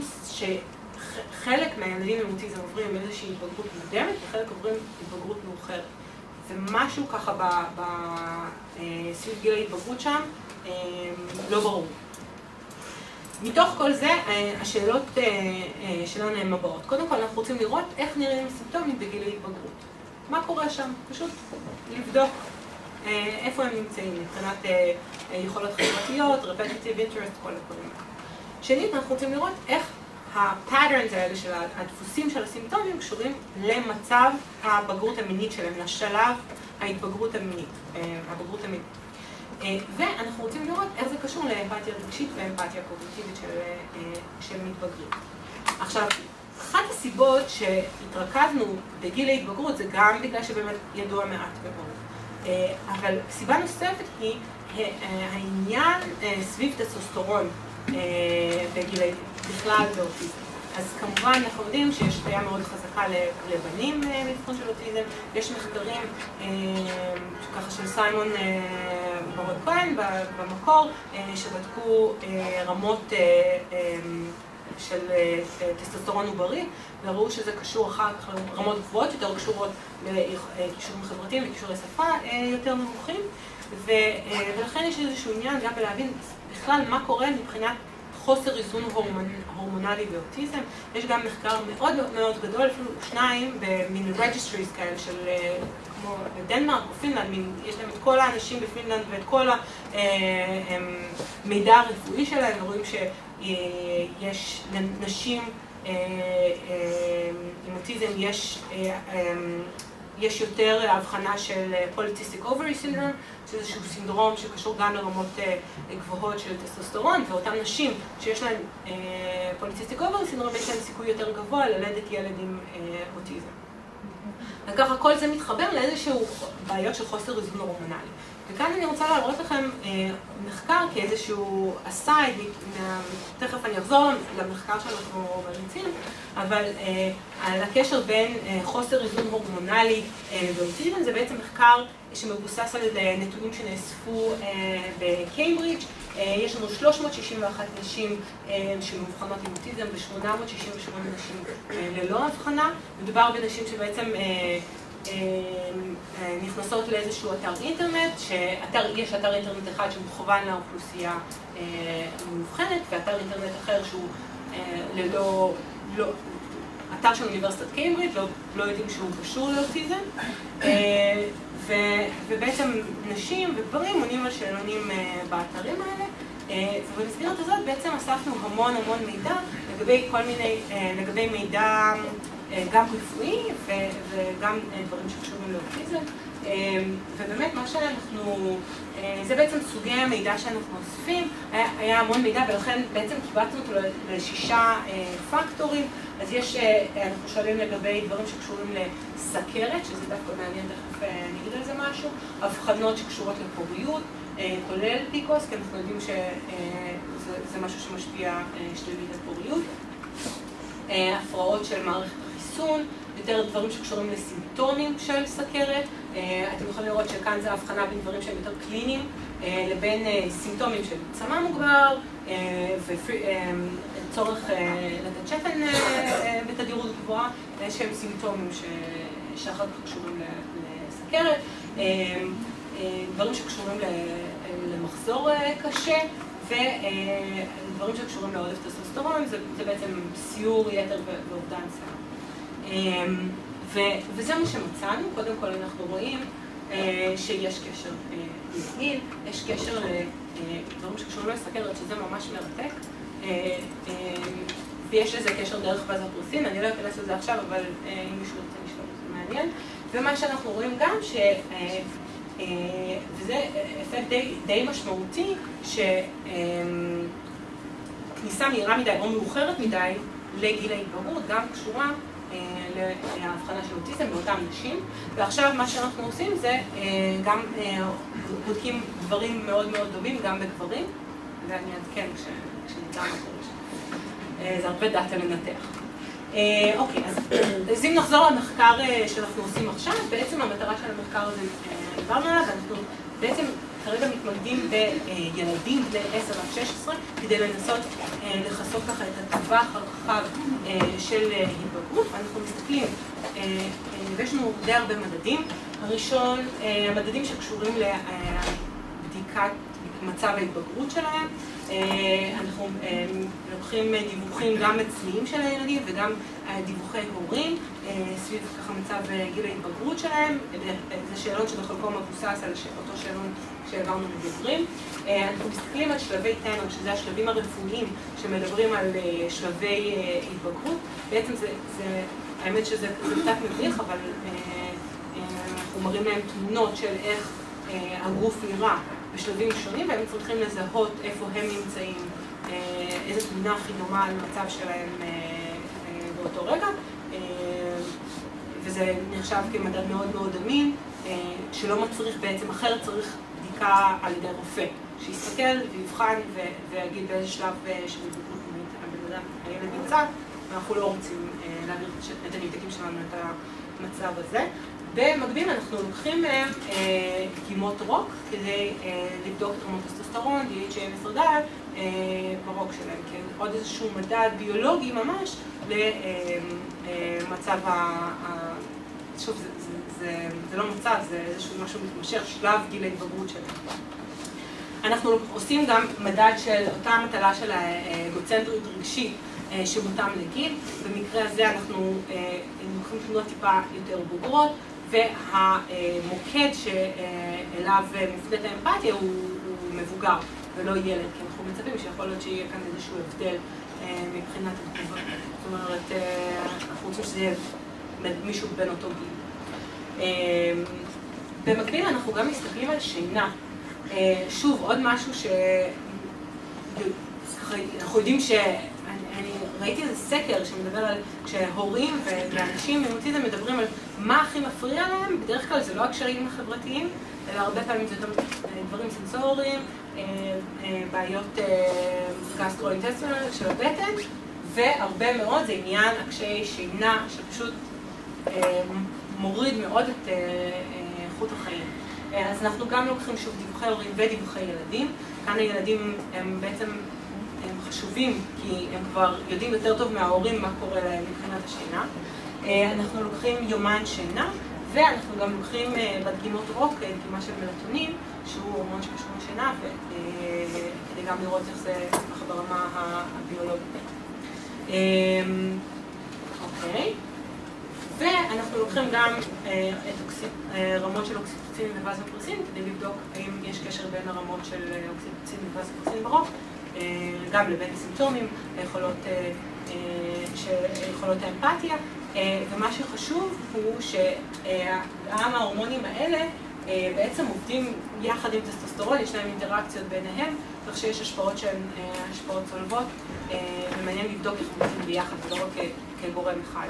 שחלק מהילדים עם אוטיזם עוברים איזושהי התבגרות מוקדמת, וחלק עוברים התבגרות מאוחרת. ומשהו ככה סביב גיל ההתבגרות שם לא ברור. מתוך כל זה, השאלות שלנו הן הבאות. קודם כל, אנחנו רוצים לראות איך נראים הסימפטומים בגיל ההתבגרות. מה קורה שם? פשוט לבדוק איפה הם נמצאים, מבחינת יכולות חברתיות, repetitive interest, כל הדברים. שנית, אנחנו רוצים לראות איך ה-patterns האלה של הדפוסים של הסימפטומים קשורים למצב הבגרות המינית שלהם, לשלב ההתבגרות המינית, הבגרות המינית. ואנחנו רוצים לראות איך זה קשור לאמפתיה רגשית ואמפתיה קוגניטיבית של, של מתבגרים. עכשיו, אחת הסיבות שהתרכזנו בגיל ההתבגרות זה גם בגלל שבאמת ידוע מעט מאוד. אבל סיבה נוספת היא העניין סביב טסטוסטרון בגיל בכלל באוטיזם. אז כמובן אנחנו יודעים שיש בעיה מאוד חזקה לבנים באבחון של אוטיזם. יש מחקרים ככה של סיימון ברוד כהן במקור שבדקו רמות של טסטוסטרון עוברי וראו שזה קשור אחר כך לרמות גבוהות יותר קשורות לכישורים חברתיים וכישורי שפה יותר נמוכים ולכן יש איזשהו עניין גם בלהבין בכלל מה קורה מבחינת חוסר איזון הורמונלי באוטיזם. יש גם מחקר מאוד מאוד גדול, אפילו שניים, במין registries כאלה של, כמו בדנמרק או פינלנד, יש להם את כל האנשים בפינלנד ואת כל המידע הרפואי שלהם, ורואים שיש נשים עם אוטיזם, יש יש יותר הבחנה של polycystic ovary syndrome, שזה איזשהו סינדרום שקשור גם לרמות גבוהות של טסטוסטרון, ואותן נשים שיש להן polycystic ovary syndrome, יש להן סיכוי יותר גבוה ללדת ילד עם אוטיזם. וככה כל זה מתחבר לאיזשהו בעיות של חוסר איזון הורמונלי. וכאן אני רוצה להראות לכם מחקר כאיזשהו אסייד, תכף אני אחזור למחקר שאנחנו מריצים, אבל על הקשר בין חוסר איזון הורמונלי ואוטיזם, זה בעצם מחקר שמבוסס על נתונים שנאספו בקיימברידג'. יש לנו שלוש מאות שישים ואחת נשים שמאובחנות עם אוטיזם ו-שמונה מאות שישים ושמונה נשים ללא הבחנה. מדובר בנשים שבעצם נכנסות לאיזשהו אתר אינטרנט, שיש אתר אינטרנט אחד שמכוון לאוכלוסייה מאובחנת, ואתר אינטרנט אחר שהוא ללא, לא, אתר של אוניברסיטת קיימברידג', לא, לא יודעים שהוא קשור לאוטיזם, ו, ובעצם נשים וגברים עונים על שאלונים באתרים האלה, ובמסגרת הזאת בעצם אספנו המון המון מידע לגבי כל מיני, לגבי מידע גם רפואי וגם דברים שקשורים לאוטיזם. ובאמת מה שאנחנו, זה בעצם סוגי המידע שאנחנו אוספים, היה המון מידע ולכן בעצם קיבלנו אותו לשישה פקטורים. אז יש, אנחנו שואלים לגבי דברים שקשורים לסכרת, שזה דווקא מעניין, תכף נגיד על זה משהו, הבחנות שקשורות לפוריות, כולל פיקוס, כי אנחנו יודעים שזה משהו שמשפיע שלילית על פוריות. הפרעות של מערכת החיסון, יותר דברים שקשורים לסימפטומים של סכרת. אתם יכולים לראות שכאן זה ההבחנה בין דברים שהם יותר קליניים לבין סימפטומים של צמא מוגבר וצורך לתת שתן בתדירות גבוהה, שהם סימפטומים שאחר כך קשורים לסכרת. דברים שקשורים למחזור קשה ודברים שקשורים לעודף טסטוסטרון, זה, זה בעצם סיור יתר ואובדן שיער. וזה מה שמצאנו. קודם כל אנחנו רואים שיש קשר לגיל, יש קשר לדברים שקשורים לסכרת, שזה ממש מרתק, ויש לזה קשר דרך בזופרסין, אני לא אכנס לזה עכשיו, אבל אם מישהו רוצה לשאול, זה מעניין. ומה שאנחנו רואים גם, ש... וזה אפקט די, די משמעותי, שכניסה מהירה מדי או מאוחרת מדי לגיל ההתבגרות גם קשורה להבחנה של אוטיזם באותם נשים. ועכשיו מה שאנחנו עושים זה גם בודקים דברים מאוד מאוד דומים גם בגברים, ואני אעדכן כשנדע מה קורה שם. זה הרבה דאטה לנתח. אוקיי, אז אם נחזור למחקר שאנחנו עושים עכשיו, בעצם המטרה של המחקר הזה דיברנו עליו, ואנחנו בעצם כרגע מתמקדים בילדים בני עשר עד שש עשרה כדי לנסות לחשוף ככה את הטווח הרחב של התבגרות, ואנחנו מסתכלים, ויש לנו די הרבה מדדים. הראשון, המדדים שקשורים לבדיקת מצב ההתבגרות שלהם, אנחנו לוקחים דיווחים גם עצמיים של הילדים וגם דיווחי הורים סביב ככה מצב גיל ההתבגרות שלהם. זה שאלון שבחלקו מבוסס על אותו שאלון שהעברנו לבוגרים. אנחנו מסתכלים על שלבי טנר, שזה השלבים הרפואיים שמדברים על שלבי התבגרות. בעצם זה, זה, האמת שזה קצת מביך, אבל אנחנו מראים להם תמונות של איך הגוף נראה בשלבים שונים, והם צריכים לזהות איפה הם נמצאים, איזו תמונה הכי דומה על מצב שלהם באותו רגע, וזה נחשב כמדד מאוד מאוד אמין, שלא מצריך בעצם, אחרת צריך בדיקה על ידי רופא, שיסתכל ויבחן ויגיד באיזה שלב של התבגרות הילד נמצא, ואנחנו לא רוצים להעביר את הנבדקים שלנו את המצב הזה. במקביל אנחנו לוקחים מהם דגימות רוק כדי לבדוק את רמות טסטוסטרון, די אייץ' איי מסרדל, ברוק שלהם, כן? עוד איזשהו מדד ביולוגי ממש למצב ה... שוב, זה, זה, זה, זה לא מצב, זה איזשהו משהו מתמשך, שלב גיל ההתבגרות שלהם. אנחנו עושים גם מדד של אותה מטלה של האגוצנטריות רגשית שמותאם לגיל. במקרה הזה אנחנו לוקחים תמונות טיפה יותר בוגרות, והמוקד שאליו מופנית האמפתיה הוא, הוא מבוגר ולא ילד, כי אנחנו מצפים שיכול להיות שיהיה כאן איזשהו הבדל מבחינת התגובה. זאת אומרת, אנחנו רוצים שזה יהיה מישהו בין אותו גיל. במקביל אנחנו גם מסתכלים על שינה. שוב, עוד משהו ש... אנחנו יודעים ש... אני ראיתי איזה סקר שמדבר על כשהורים ואנשים עם אוטיזם מדברים על מה הכי מפריע להם, בדרך כלל זה לא הקשרים החברתיים, אלא הרבה פעמים זה דברים סנסוריים, בעיות גסטרואינטסטינליות של הבטן, והרבה מאוד זה עניין הקשיי שינה שפשוט מוריד מאוד את איכות החיים. אז אנחנו גם לוקחים שוב דיווחי הורים ודיווחי ילדים. כאן הילדים הם בעצם הם חשובים, כי הם כבר יודעים יותר טוב מההורים מה קורה להם מבחינת השינה. אנחנו לוקחים יומן שינה, ואנחנו גם לוקחים בדגימות רוק, דגימה של מלטונין, שהוא הורמון שקשור לשינה, כדי גם לראות איך זה ככה ברמה הביולוגית. אוקיי. ואנחנו לוקחים גם רמות של אוקסיטוצין ווזופרסין, כדי לבדוק האם יש קשר בין הרמות של אוקסיטוצין ווזופרסין ברוק, גם לבין הסימפטומים, יכולות האמפתיה. ומה שחשוב הוא שגם ההורמונים האלה בעצם עובדים יחד עם טסטוסטרון, יש להם אינטראקציות ביניהם, כך שיש השפעות שהן השפעות צולבות, ומעניין לבדוק איך עובדים ביחד, ולא רק כגורם אחד,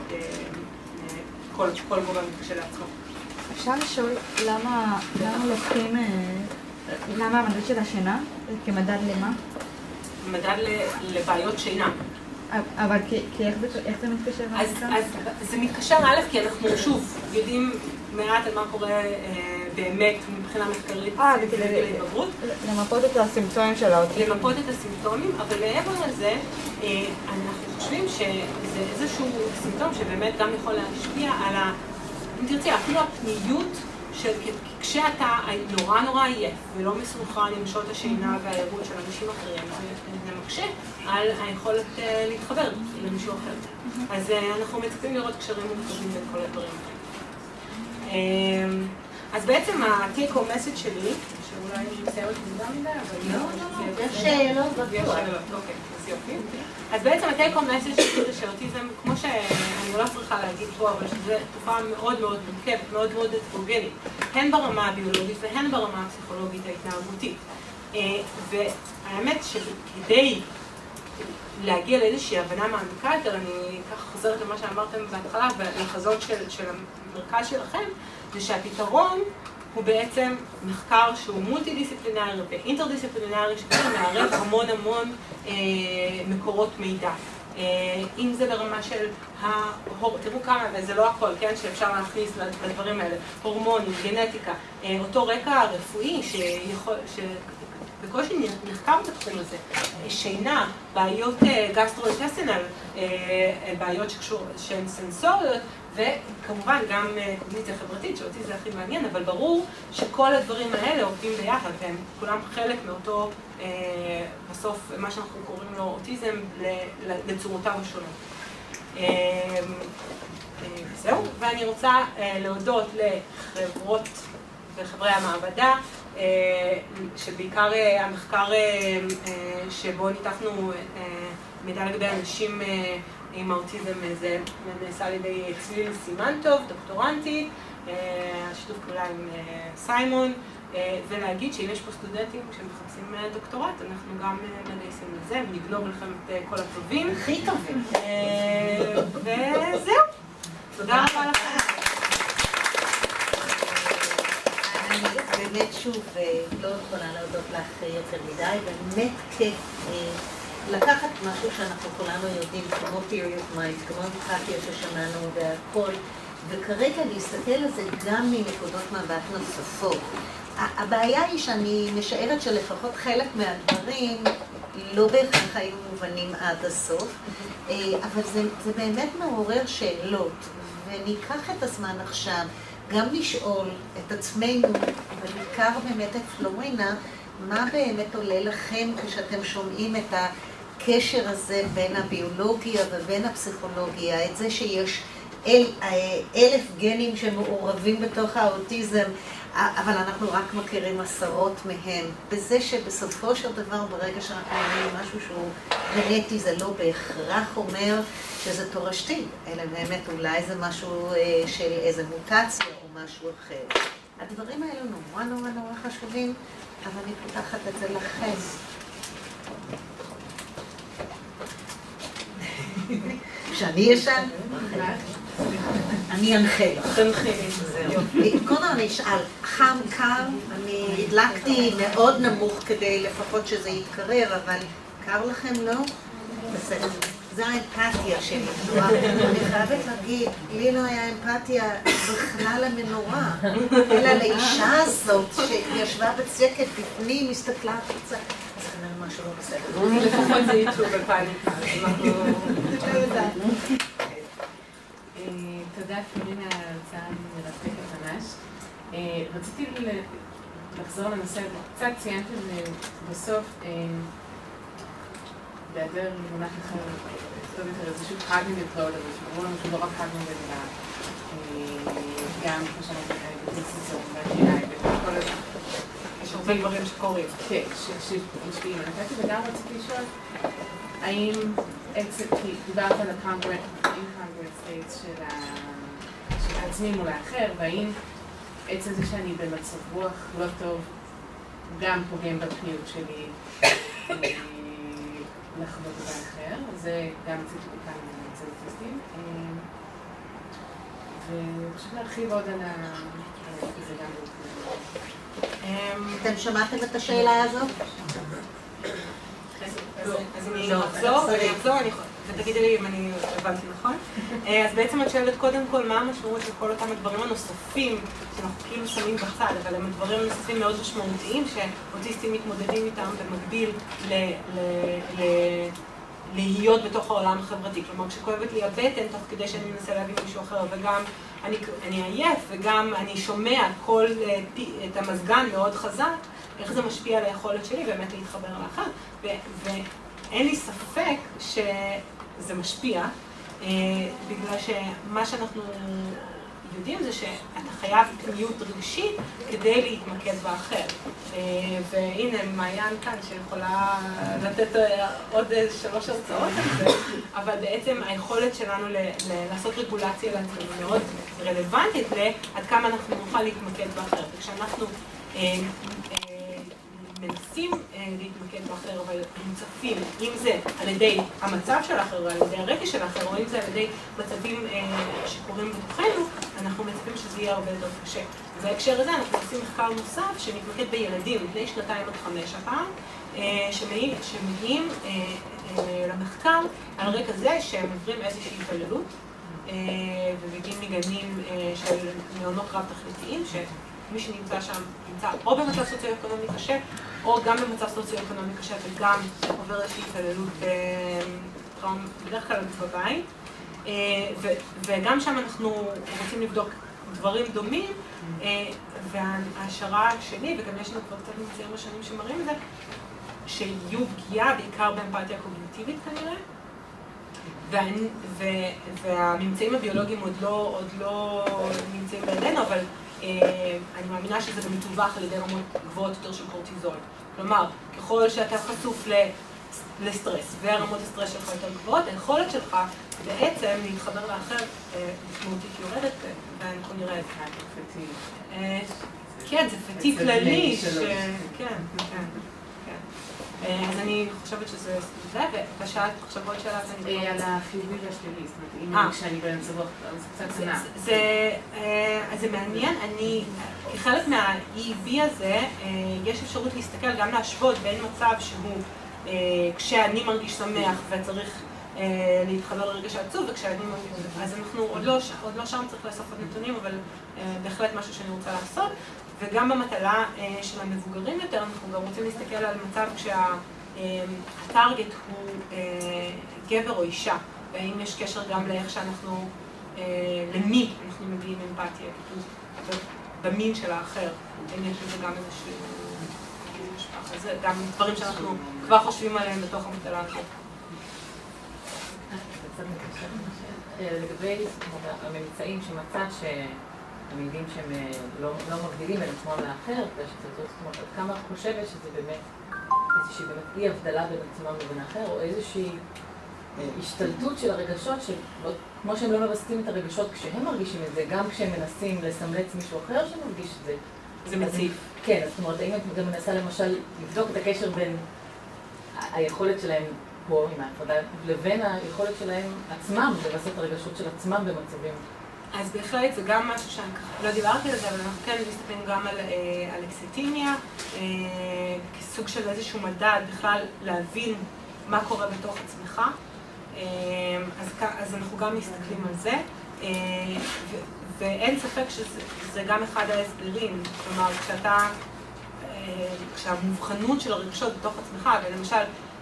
כל גורם כשלעצמו. אפשר לשאול למה לוקחים, למה המדד של השינה כמדד למה? מדד לבעיות שינה. אבל איך זה מתקשר? אז זה מתקשר א', כי אנחנו שוב יודעים מעט על מה קורה באמת מבחינה מחקרית בגיל ההתבגרות. למפות את הסימפטומים של האוטיזם. למפות את הסימפטומים, אבל מעבר לזה, אנחנו חושבים שזה איזשהו סימפטום שבאמת גם יכול להשפיע על ה... אם תרצי, אפילו הפניות של כשאתה נורא נורא עייף ולא מסונכרן עם שעות השינה והערות של אנשים אחרים, זה מקשה על היכולת להתחבר למישהו אחר. אז אנחנו מצפים לראות קשרים מורכבים בין כל הדברים האלה. אז בעצם ה-take home message שלי, שאולי אני מסיימת מודע מדי, אבל לא, יש שאלות בטוח. יש שאלות, אוקיי, אז יופי. אז בעצם ה-take home message שלי זה שאוטיזם, כמו שאני לא צריכה להגיד פה, אבל שזו תופעה מאוד מאוד מורכבת, מאוד מאוד הטרוגנית, הן ברמה הביולוגית והן ברמה הפסיכולוגית ההתנהגותית. והאמת שכדי להגיע לאיזושהי הבנה מעמיקה יותר, אני ככה חוזרת למה שאמרתם בהתחלה, ולחזון של המרכז שלכם, זה שהפתרון הוא בעצם מחקר שהוא מולטי-דיסציפלינרי ואינטר-דיסציפלינרי, שבעצם מערב המון המון אה, מקורות מידע. אה, אם זה ברמה של, ההור... תראו כמה, וזה לא הכל, כן, שאפשר להכניס לדברים האלה, הורמונים, גנטיקה, אה, אותו רקע רפואי שיכול... ש... בקושי נחקר בתחום הזה, שינה, בעיות גסטרואינטסטינל, בעיות שהן סנסוריות, וכמובן גם קוגניציה חברתית, שאותי זה הכי מעניין, אבל ברור שכל הדברים האלה עובדים ביחד, והם כולם חלק מאותו, בסוף, מה שאנחנו קוראים לו אוטיזם, לצורותיו השונות. זהו, ואני רוצה להודות לחברות וחברי המעבדה, שבעיקר המחקר שבו ניתחנו מידע לגבי אנשים עם האוטיזם זה נעשה על ידי צליל סימנטוב, דוקטורנטית, השיתוף פעולה עם סיימון, ולהגיד שאם יש פה סטודנטים שמחפשים דוקטורט, אנחנו גם מגייסים לזה, ונגנוב לכם את כל הטובים. הכי טובים. וזהו. תודה רבה לכם. אני באמת שוב לא יכולה להודות לך יותר מדי, באמת כיף לקחת משהו שאנחנו כולנו יודעים, כמו theory of mind, כמו אמפתיה ששמענו והכל, וכרגע להסתכל על זה גם מנקודות מבט נוספות. הבעיה היא שאני משערת שלפחות חלק מהדברים לא בהכרח היו מובנים עד הסוף, אבל זה, זה באמת מעורר שאלות, וניקח את הזמן עכשיו גם לשאול את עצמנו, ובעיקר באמת את פלורינה, מה באמת עולה לכם כשאתם שומעים את הקשר הזה בין הביולוגיה ובין הפסיכולוגיה, את זה שיש אל, אלף גנים שמעורבים בתוך האוטיזם, אבל אנחנו רק מכירים עשרות מהם. בזה שבסופו של דבר, ברגע שאנחנו אומרים משהו שהוא גנטי, זה לא בהכרח אומר שזה תורשתי, אלא באמת אולי זה משהו של איזה מוטציה או משהו אחר. הדברים האלה נורא נורא נורא חשובים, אבל אני פותחת את זה לכם. כשאני ישן, אני אנחה לך. תנחי, זהו. קודם אני אשאל, חם קר, אני הדלקתי מאוד נמוך כדי לפחות שזה יתקרר, אבל קר לכם לא? בסדר. זה האמפתיה שלי. אני חייבת להגיד, לי לא היה אמפתיה בכלל למנורה, אלא לאישה הזאת שישבה בצקת בפנים, מסתכלה קצת. אז כנראה משהו לא בסדר. לפחות זה יצאו בפאניקה. תודה פלורינה על ההרצאה מרתקת ממש. רציתי לחזור לנושא, קצת ציינת את זה בסוף, בהיעדר מונח אחר, טוב יותר, איזשהו cognitive load, אבל שברור לנו שהוא לא רק cognitive, אלא גם, כמו שאמרתי, בדיסציון והג'י-איי וכל הזה. יש הרבה דברים שקורים. כן, שמשפיעים. אני וגם רציתי לשאול, האם כי דיברת על ה-incongruent states של העצמי מול האחר, והאם עצם זה שאני במצב רוח לא טוב גם פוגם בפניות שלי לחוות את האחר, זה גם רציתי כאן מצב אוטיסטים. ופשוט להרחיב עוד על זה גם לא. אתם שמעתם את השאלה הזאת? אז אני אחזור, אני אחזור, ותגידי לי אם אני הבנתי נכון. אז בעצם את שואלת קודם כל מה המשמעות של כל אותם הדברים הנוספים שאנחנו כאילו שמים בצד, אבל הם הדברים הנוספים מאוד משמעותיים שאוטיסטים מתמודדים איתם במקביל להיות בתוך העולם החברתי. כלומר, כשכואבת לי הבטן תוך כדי שאני מנסה להביא מישהו אחר, וגם אני עייף וגם אני שומע את המזגן מאוד חזק, איך זה משפיע על היכולת שלי באמת להתחבר לאחר. ואין לי ספק שזה משפיע, בגלל שמה שאנחנו יודעים זה שאתה חייב פניות רגשית כדי להתמקד באחר. והנה מעיין כאן שיכולה לתת עוד שלוש הרצאות על זה, אבל בעצם היכולת שלנו לעשות רגולציה לעצמנו מאוד רלוונטית לעד כמה אנחנו נוכל להתמקד באחר. וכשאנחנו מנסים להתמקד באחר, אבל מוצפים, אם זה על ידי המצב של האחר, או על ידי הרגש של האחר, או אם זה על ידי מצבים שקורים בתוכנו, אנחנו מצפים שזה יהיה הרבה יותר קשה. ובהקשר הזה אנחנו עושים מחקר נוסף שמתמקד בילדים, לפני שנתיים עד חמש הפעם, שמגיעים למחקר על רקע זה שהם עוברים איזושהי התעללות, ומגיעים מגנים של מעונות רב תכליתיים, מי שנמצא שם נמצא או במצב סוציו-אקונומי קשה, או גם במצב סוציו-אקונומי קשה וגם עובר איזושהי התעללות בדרך כלל בבית. וגם שם אנחנו רוצים לבדוק דברים דומים, וההשערה שלי, וגם יש לנו כבר קצת ממצאים ראשונים שמראים את זה, שיהיו פגיעה בעיקר באמפתיה קוגניטיבית כנראה, והממצאים הביולוגיים עוד לא, עוד לא נמצאים בידינו, אבל אני מאמינה שזה גם מתווך על ידי רמות גבוהות יותר של קורטיזול. כלומר, ככל שאתה חשוף לסטרס והרמות הסטרס שלך יותר גבוהות, היכולת שלך בעצם להתחבר לאחר משמעותית יורדת, ואנחנו נראה את זה. כן, זה פתיק כללי, כן, כן. אז אני חושבת שזה זה, ובשעת חושבות שאלה זה... על החיובי והשלילי, זאת אומרת, אם כשאני באמצע רוח, זה קצת קטנה. אז זה מעניין, אני, כחלק מה-E B הזה, יש אפשרות להסתכל, גם להשוות בין מצב שהוא, כשאני מרגיש שמח וצריך להתחבר לרגש העצוב, וכשאני מרגיש... אז אנחנו עוד לא שם צריך לאסוף עוד נתונים, אבל בהחלט משהו שאני רוצה לעשות. וגם במטלה של המבוגרים יותר, אנחנו גם רוצים להסתכל על מצב כשהטארגט הוא גבר או אישה, והאם יש קשר גם לאיך שאנחנו, למי אנחנו מביאים אמפתיה, במין של האחר, אם יש לזה גם איזושהי משפחה. זה גם דברים שאנחנו כבר חושבים עליהם בתוך המטלה הזאת. לגבי הממצאים שמצאת ש... המעידים שהם לא, לא מבדילים בין עצמם לאחר, זאת אומרת, עד כמה את חושבת שזה באמת איזושהי באמת אי הבדלה בין עצמם לבין האחר, או איזושהי השתלטות של הרגשות, כמו שהם לא מבססים את הרגשות כשהם מרגישים את זה, גם כשהם מנסים לסמלץ מישהו אחר שמרגיש את זה. זה מציף. כן, זאת אומרת, האם את גם מנסה למשל לבדוק את הקשר בין היכולת שלהם פה, עם ההפרדה, לבין היכולת שלהם עצמם, לבסס את הרגשות של עצמם במצבים. אז בהחלט זה גם משהו שאני לא דיברתי על זה, אבל אנחנו כן מסתכלים גם על אלקסיטיניה, כסוג של איזשהו מדד בכלל להבין מה קורה בתוך עצמך. אז אנחנו גם מסתכלים על זה, ואין ספק שזה גם אחד ההסברים. כלומר, כשאתה, כשהמובחנות של הרגשות בתוך עצמך, ולמשל,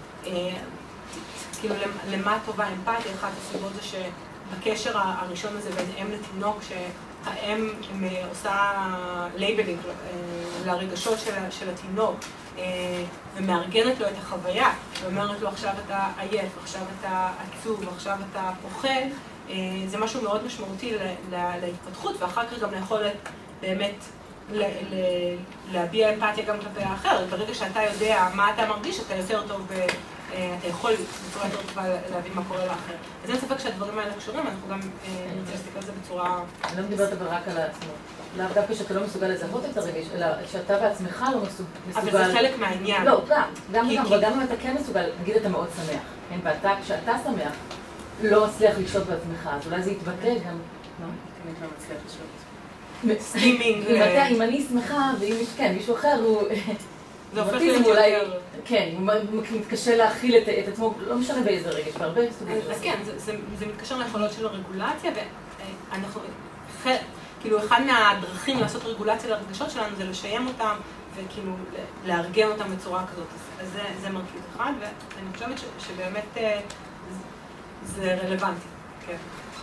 כאילו למה טובה אמפתיה, אחת הסיבות זה ש... בקשר הראשון הזה בין אם לתינוק, שהאם עושה לייבלינג לרגשות של התינוק ומארגנת לו את החוויה, ואומרת לו עכשיו אתה עייף, עכשיו אתה עצוב, עכשיו אתה פוחד, זה משהו מאוד משמעותי להתפתחות, ואחר כך גם ליכולת באמת להביע אמפתיה גם כלפי האחר. ברגע שאתה יודע מה אתה מרגיש, אתה יותר טוב ב... אתה יכול בצורה יותר טובה להבין מה קורה לאחר. אז אין ספק שהדברים האלה קשורים, אנחנו גם נרצה להסתכל על זה בצורה... אני לא מדברת אבל רק על עצמו. לאו דווקא שאתה לא מסוגל לזהות את הרגש, אלא שאתה בעצמך לא מסוגל... אבל זה חלק מהעניין. לא, גם, גם וגם, אבל גם אם אתה כן מסוגל, נגיד אתה מאוד שמח, כן, ואתה, כשאתה שמח, לא מצליח לשלוט בעצמך, אז אולי זה יתבטא גם... לא? אני לא מצליח לשלוט. סקימינג. אם אני שמחה, ואם יש, כן, מישהו אחר הוא... זה הופך להיות יותר... כן, הוא מתקשה להכיל את עצמו, לא משנה באיזה רגש, בהרבה סוגים. אז כן, זה מתקשר ליכולות של הרגולציה, ואנחנו... כאילו, אחד מהדרכים לעשות רגולציה לרגשות שלנו זה לשיים אותם, וכאילו, לארגן אותם בצורה כזאת. אז זה מרכיב אחד, ואני חושבת שבאמת זה רלוונטי. כן.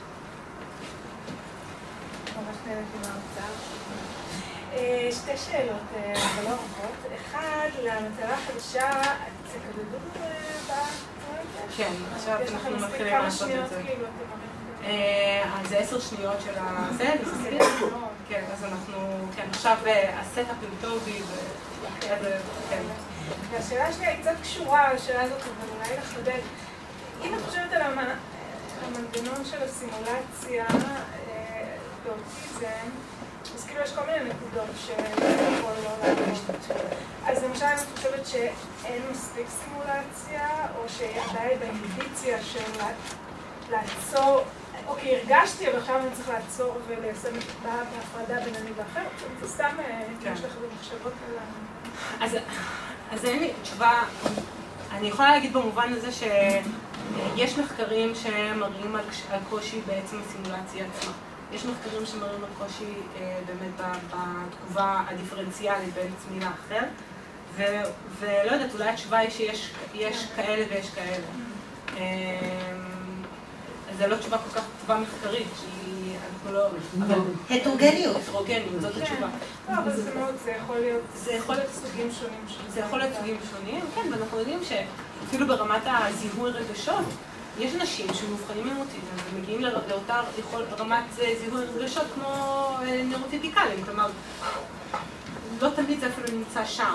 ממש נהנית עם ההרצאה. שתי שאלות, אבל לא רבות. אחד, למטרה החדשה, תקדדו בפרויקט? כן, עכשיו אנחנו מתחילים לעשות את זה. אז זה עשר שניות של הזה, כן, אז אנחנו, כן, עכשיו הסטאפ עם טובי, כן. והשאלה השנייה היא קצת קשורה לשאלה הזאת, אבל אולי לחדד. אם את חושבת על המנגנון של הסימולציה באוטיזם, אז כאילו יש כל מיני נקודות שיכול לא לעבוד. אז למשל אני חושבת שאין מספיק סימולציה, או שעדיין באינדיביציה של לעצור, אוקיי, הרגשתי, אבל עכשיו אני צריך לעצור וליישם את בהפרדה בין אני ואחר. זה סתם, יש לך במחשבות על ה... אז אין לי תשובה, אני יכולה להגיד במובן הזה שיש מחקרים שמראים על קושי בעצם הסימולציה עצמה. יש מחקרים שמראים על קושי באמת בתגובה הדיפרנציאלית בין עצמי לאחר, ולא יודעת, אולי התשובה היא שיש כאלה ויש כאלה. אז זה לא תשובה כל כך טובה מחקרית, שהיא, אנחנו לא... הטרוגניות. הטרוגניות, זאת התשובה. לא, אבל זה מאוד, זה יכול להיות... זה יכול להיות סוגים שונים. זה יכול להיות סוגים שונים, כן, ואנחנו יודעים שאפילו ברמת הזיהוי רגשות, יש אנשים שמאובחנים עם אוטיזם ומגיעים לאותה רמת זיהוי רגשות כמו נוירוטיפיקליים, כלומר, לא תמיד זה אפילו נמצא שם.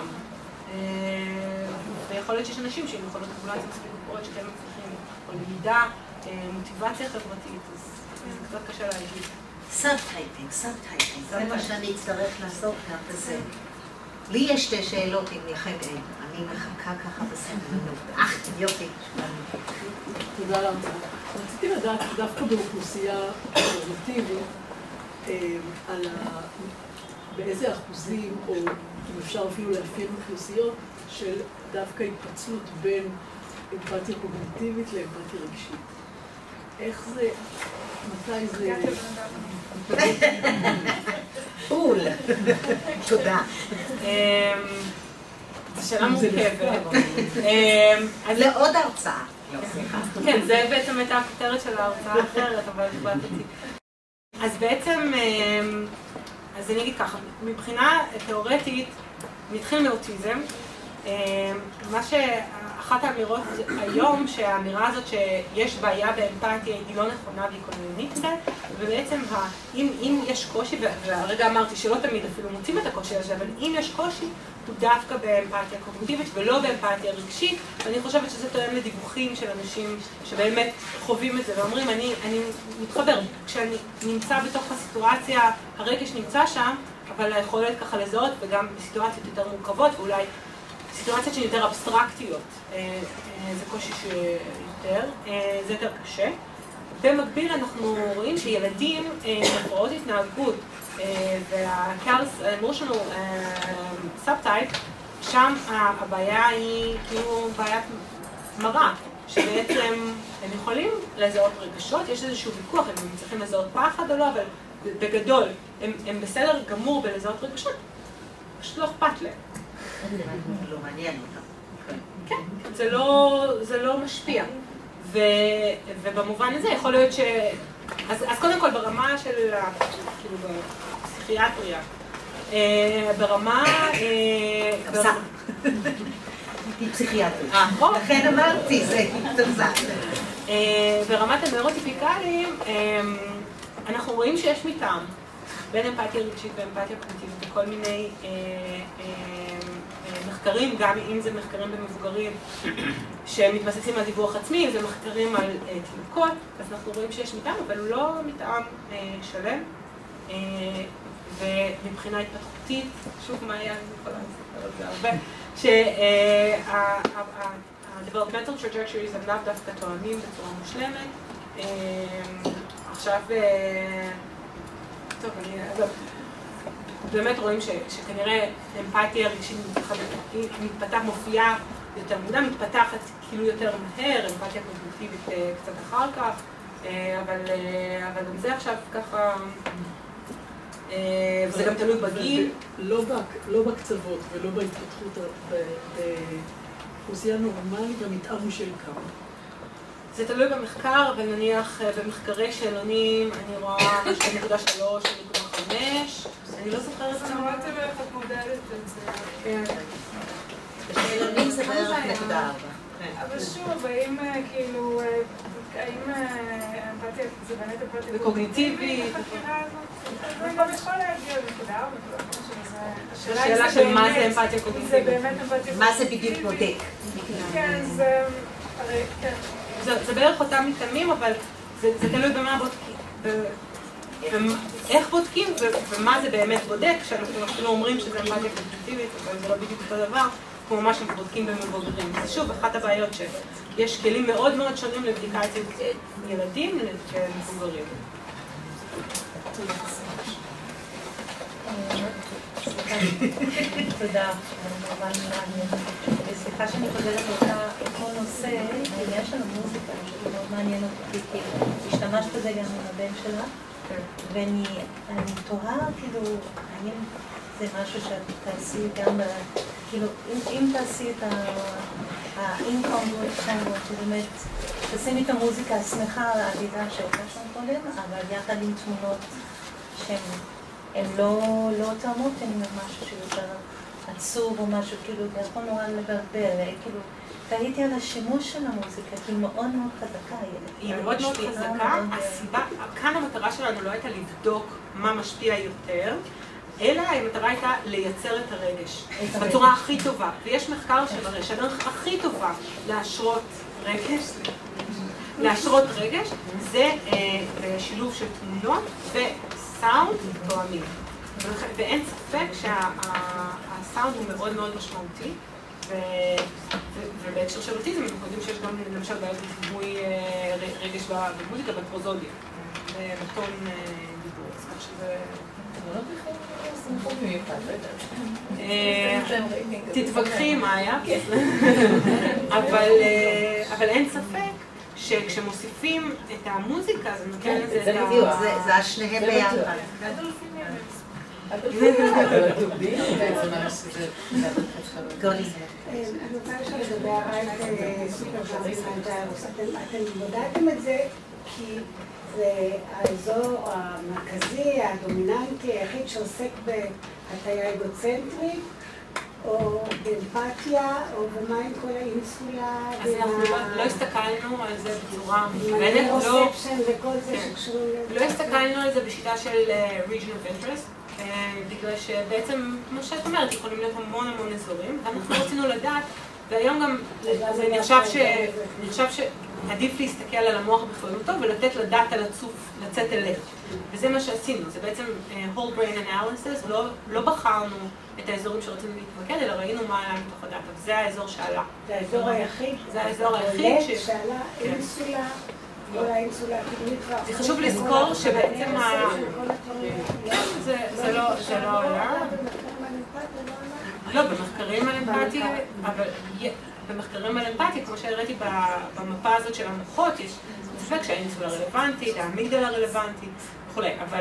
ויכול להיות שיש אנשים שהם יכולות רגולציה מספיק גבוהות שכן מצליחים, או למידה, מוטיבציה חברתית, אז זה קצת קשה להגיד. סאב-טייפינג, סאב-טייפינג, זה מה שאני אצטרך לעשות גם בזה. לי יש שתי שאלות אם לכם אין, אני מחכה ככה בסבלנות. אך, יופי. תודה רבה. רציתי לדעת דווקא באוכלוסייה נורמטיבית, באיזה אחוזים, או אם אפשר אפילו לאפיין אוכלוסיות, של דווקא התפצלות בין אמפתיה קוגניטיבית לאמפתיה רגשית. איך זה, מתי זה... פול. תודה. זו שאלה מורכבת. לעוד הרצאה. כן, זה בעצם הייתה הכותרת של ההרצאה האחרת, אבל החלטתי. אז בעצם, אז אני אגיד ככה, מבחינה תיאורטית, נתחיל מאוטיזם. מה שאחת האמירות היום, שהאמירה הזאת שיש בעיה באמפתיה היא לא נכונה והיא קולוניאלית מדי, ובעצם אם, אם יש קושי, והרגע אמרתי שלא תמיד אפילו מוצאים את הקושי הזה, אבל אם יש קושי, הוא דווקא באמפתיה קוגניטיבית ולא באמפתיה רגשית, ואני חושבת שזה תואם לדיווחים של אנשים שבאמת חווים את זה ואומרים, אני, אני מתחבר, כשאני נמצא בתוך הסיטואציה, הרגש נמצא שם, אבל היכולת ככה לזהות, וגם בסיטואציות יותר מורכבות, ואולי סיטואציות שהן יותר אבסטרקטיות, זה קושי שיותר, זה יותר קשה. במקביל אנחנו רואים שילדים מפרעות התנהגות וה-Cares Emotional Subtype, שם הבעיה היא כאילו בעיית מראה, שבעצם הם יכולים לזהות רגשות, יש איזשהו ויכוח, הם צריכים לזהות פחד או לא, אבל בגדול הם, הם בסדר גמור בלזהות רגשות, פשוט לא אכפת להם. לא מעניין אותם. כן, זה לא, זה לא משפיע. ו, ובמובן הזה יכול להיות ש... אז, אז קודם כל ברמה של, כאילו, בפסיכיאטריה, ברמה... תפסה. היא פסיכיאטרית. לכן אמרתי, זה תפסה. ברמת הנוירוטיפיקליים, אנחנו רואים שיש מטעם בין אמפתיה רגשית ואמפתיה קוגניטיבית וכל מיני מחקרים, גם אם זה מחקרים במבוגרים שמתבססים על דיווח עצמי, אם זה מחקרים על תינוקות, אז אנחנו רואים שיש מטעם, אבל הוא לא מטעם שלם. ומבחינה התפתחותית, שוב מה היה, אני יכולה לספר על זה הרבה, שה-developmental trajectories הם לאו דווקא תואמים בצורה מושלמת. עכשיו, טוב, אני... באמת רואים שכנראה אמפתיה רגשית מתפתחת, מופיעה יותר מודע, מתפתחת כאילו יותר מהר, אמפתיה קוגניטיבית קצת אחר כך, אבל גם זה עכשיו ככה, וזה גם תלוי בגיל. לא בקצוות ולא בהתפתחות באוכלוסייה נורמלית, המתאר הוא של כמה. זה תלוי במחקר, אבל נניח במחקרי שאלונים אני רואה שתיים נקודה שלוש, שתיים נקודה חמש, אני לא זוכרת כמה. אמרתם איך את מודדת את זה. כן. בשאלונים זה בערך נקודה ארבע. אבל שוב, האם כאילו, האם אמפתיה, זה באמת אמפתיה וקוגניטיבי. בחקירה הזאת? זה גם יכול להגיע לנקודה ארבע, השאלה של מה זה אמפתיה קוגניטיבית. זה באמת אמפתיה. מה זה בדיוק בודק? כן, זה... הרי, כן. זה בערך אותם מתאמים, אבל זה תלוי במה בודקים, איך בודקים ומה זה באמת בודק, כשאנחנו אפילו אומרים שזה אמפתיה קוגניטיבית, אבל זה לא בדיוק אותו דבר, כמו מה שאנחנו בודקים במבוגרים. זה שוב, אחת הבעיות שיש כלים מאוד מאוד שונים לבדיקה אצל ילדים ומבוגרים. תודה, כמובן מעניין. סליחה שאני חוזרת לאותו נושא, העניין של המוזיקה, שזה מאוד מעניין אותי, כי השתמשת בזה גם עם הבן שלה, ואני תוהה, כאילו, האם זה משהו שאת תעשי גם, כאילו, אם תעשי את ה-incongruent, שבאמת, תשימי את המוזיקה השמחה העדינה שהקשנו קודם, אבל יחד עם תמונות שהן לא תאמות, הן משהו שיותר עצוב או משהו, כאילו, זה יכול נורא לבלבל, כאילו, תהיתי על השימוש של המוזיקה, כי היא מאוד מאוד חזקה. היא מאוד מאוד חזקה, הסיבה, כאן המטרה שלנו לא הייתה לבדוק מה משפיע יותר, אלא המטרה הייתה לייצר את הרגש, בצורה הכי טובה. ויש מחקר שמראה שהדרך הכי טובה להשרות רגש, להשרות רגש, זה שילוב של תמונות וסאונד תואמים. ואין ספק שהסאונד הוא מאוד מאוד משמעותי, ובהקשר של אוטיזם אנחנו יודעים שיש גם למשל בעיות דימוי רגש במוזיקה, בפרוזודיה, בטון דיבור, אז כך שזה... תתווכחי מה היה, אבל אין ספק שכשמוסיפים את המוזיקה זה נותן לזה את ה... בדיוק, זה השניהם ביחד. גולי. אני רוצה לשאול לגבי הרייט סופר פארטיס, אתם בודקתם את זה כי זה האזור המרכזי, הדומיננטי, היחיד שעוסק בהטיה אגוצנטרית, או באמפתיה, או במה עם כל האינסולה. אז אנחנו לא הסתכלנו על זה בצורה מובנת, לא הסתכלנו על זה בשיטה של region of interest, בגלל שבעצם, כמו שאת אומרת, יכולים להיות המון המון אזורים, ואנחנו רצינו לדעת, והיום גם זה נחשב שעדיף להסתכל על המוח בכללותו ולתת לדאטה לצוף, לצאת אליך. וזה מה שעשינו, זה בעצם whole brain analysis, לא בחרנו את האזורים שרצינו להתמקד, אלא ראינו מה עלה מתוך הדאטה, וזה האזור שעלה. זה האזור היחיד? זה האזור היחיד שעלה אינסולה, כל האינסולה הקדמית והאחרונה. זה חשוב לזכור שבעצם ה... זה לא עלה. לא, במחקרים על אמפתיה, אבל במחקרים על אמפתיה, כמו שהראיתי במפה הזאת של המוחות, יש ספק שהאינסולה רלוונטית, האמיגדלה רלוונטית וכולי, אבל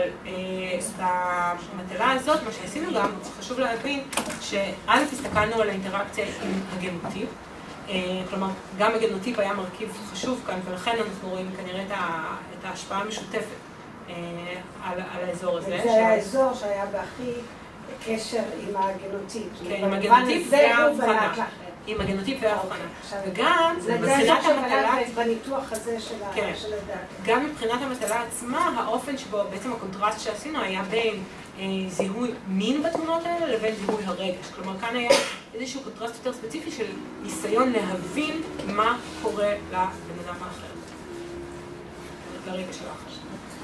במטלה הזאת, מה שעשינו גם, חשוב להבין שא' הסתכלנו על האינטראקציה עם הגנוטיפ, כלומר, גם הגנוטיפ היה מרכיב חשוב כאן, ולכן אנחנו רואים כנראה את ההשפעה המשותפת על האזור הזה. זה היה האזור שהיה בהכי קשר עם הגנוטיפ. כן, עם הגנוטיפ וההבחנה. עם הגנוטיפ וההבחנה. וגם, מבחינת המטלה... בניתוח הזה של הדאטה. גם מבחינת המטלה עצמה, האופן שבו בעצם הקונטרסט שעשינו היה בין זיהוי מין בתמונות האלה לבין זיהוי הרגש. כלומר, כאן היה איזשהו קונטרסט יותר ספציפי של ניסיון להבין מה קורה לבן אדם האחר. לרגש של האחר.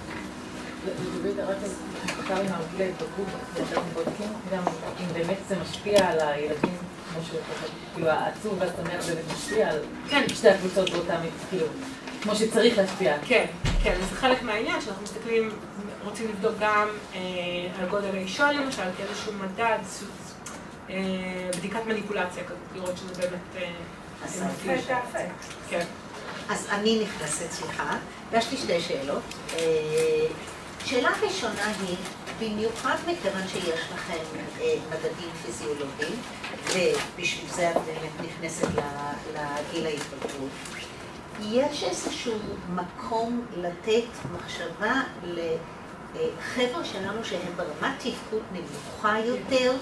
לגבי רק מחקר עם הגיל ההתבגרות, אנחנו בודקים גם אם באמת זה משפיע על הילדים, כמו שהוא, העצוב והשמח באמת משפיע על שתי הקבוצות באותם, כאילו, כמו שצריך להשפיע. כן, כן, זה חלק מהעניין שאנחנו מסתכלים, רוצים לבדוק גם על גודל האישה למשל, כאיזשהו מדד, בדיקת מניפולציה כזאת, לראות שזה באמת... אז כן. אז אני נכנסת, סליחה, ויש לי שתי שאלות. שאלה ראשונה היא, במיוחד מכיוון שיש לכם מדדים פיזיולוגיים, ובשביל זה את באמת נכנסת לגיל ההתבגרות, יש איזשהו מקום לתת מחשבה לחבר'ה שלנו שהם ברמת תפקוד נמוכה יותר,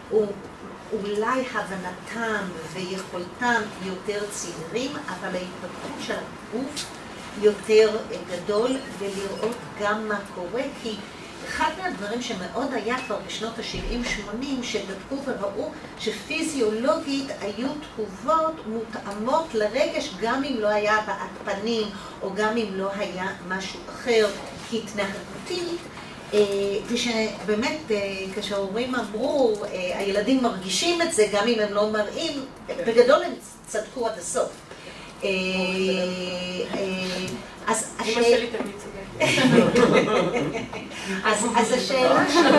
אולי הבנתם ויכולתם יותר צעירים, אבל ההתפתחות של הגוף יותר גדול, ולראות גם מה קורה, כי אחד מהדברים שמאוד היה כבר בשנות ה-שבעים שמונים, שבדקו וראו שפיזיולוגית היו תגובות מותאמות לרגש, גם אם לא היה הבעת פנים, או גם אם לא היה משהו אחר התנהגותית, ושבאמת כשההורים אמרו, הילדים מרגישים את זה, גם אם הם לא מראים, בגדול הם צדקו עד הסוף. אז השאלה שלי,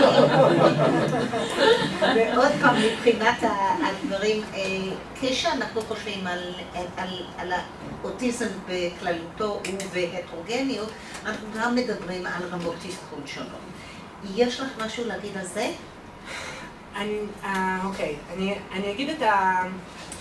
ועוד פעם מבחינת הדברים, כשאנחנו חושבים על האוטיזם בכללותו ובהטרוגניות, אנחנו גם מדברים על רמות תפקוד שונות. יש לך משהו להגיד על זה? אוקיי, אני אגיד את ה...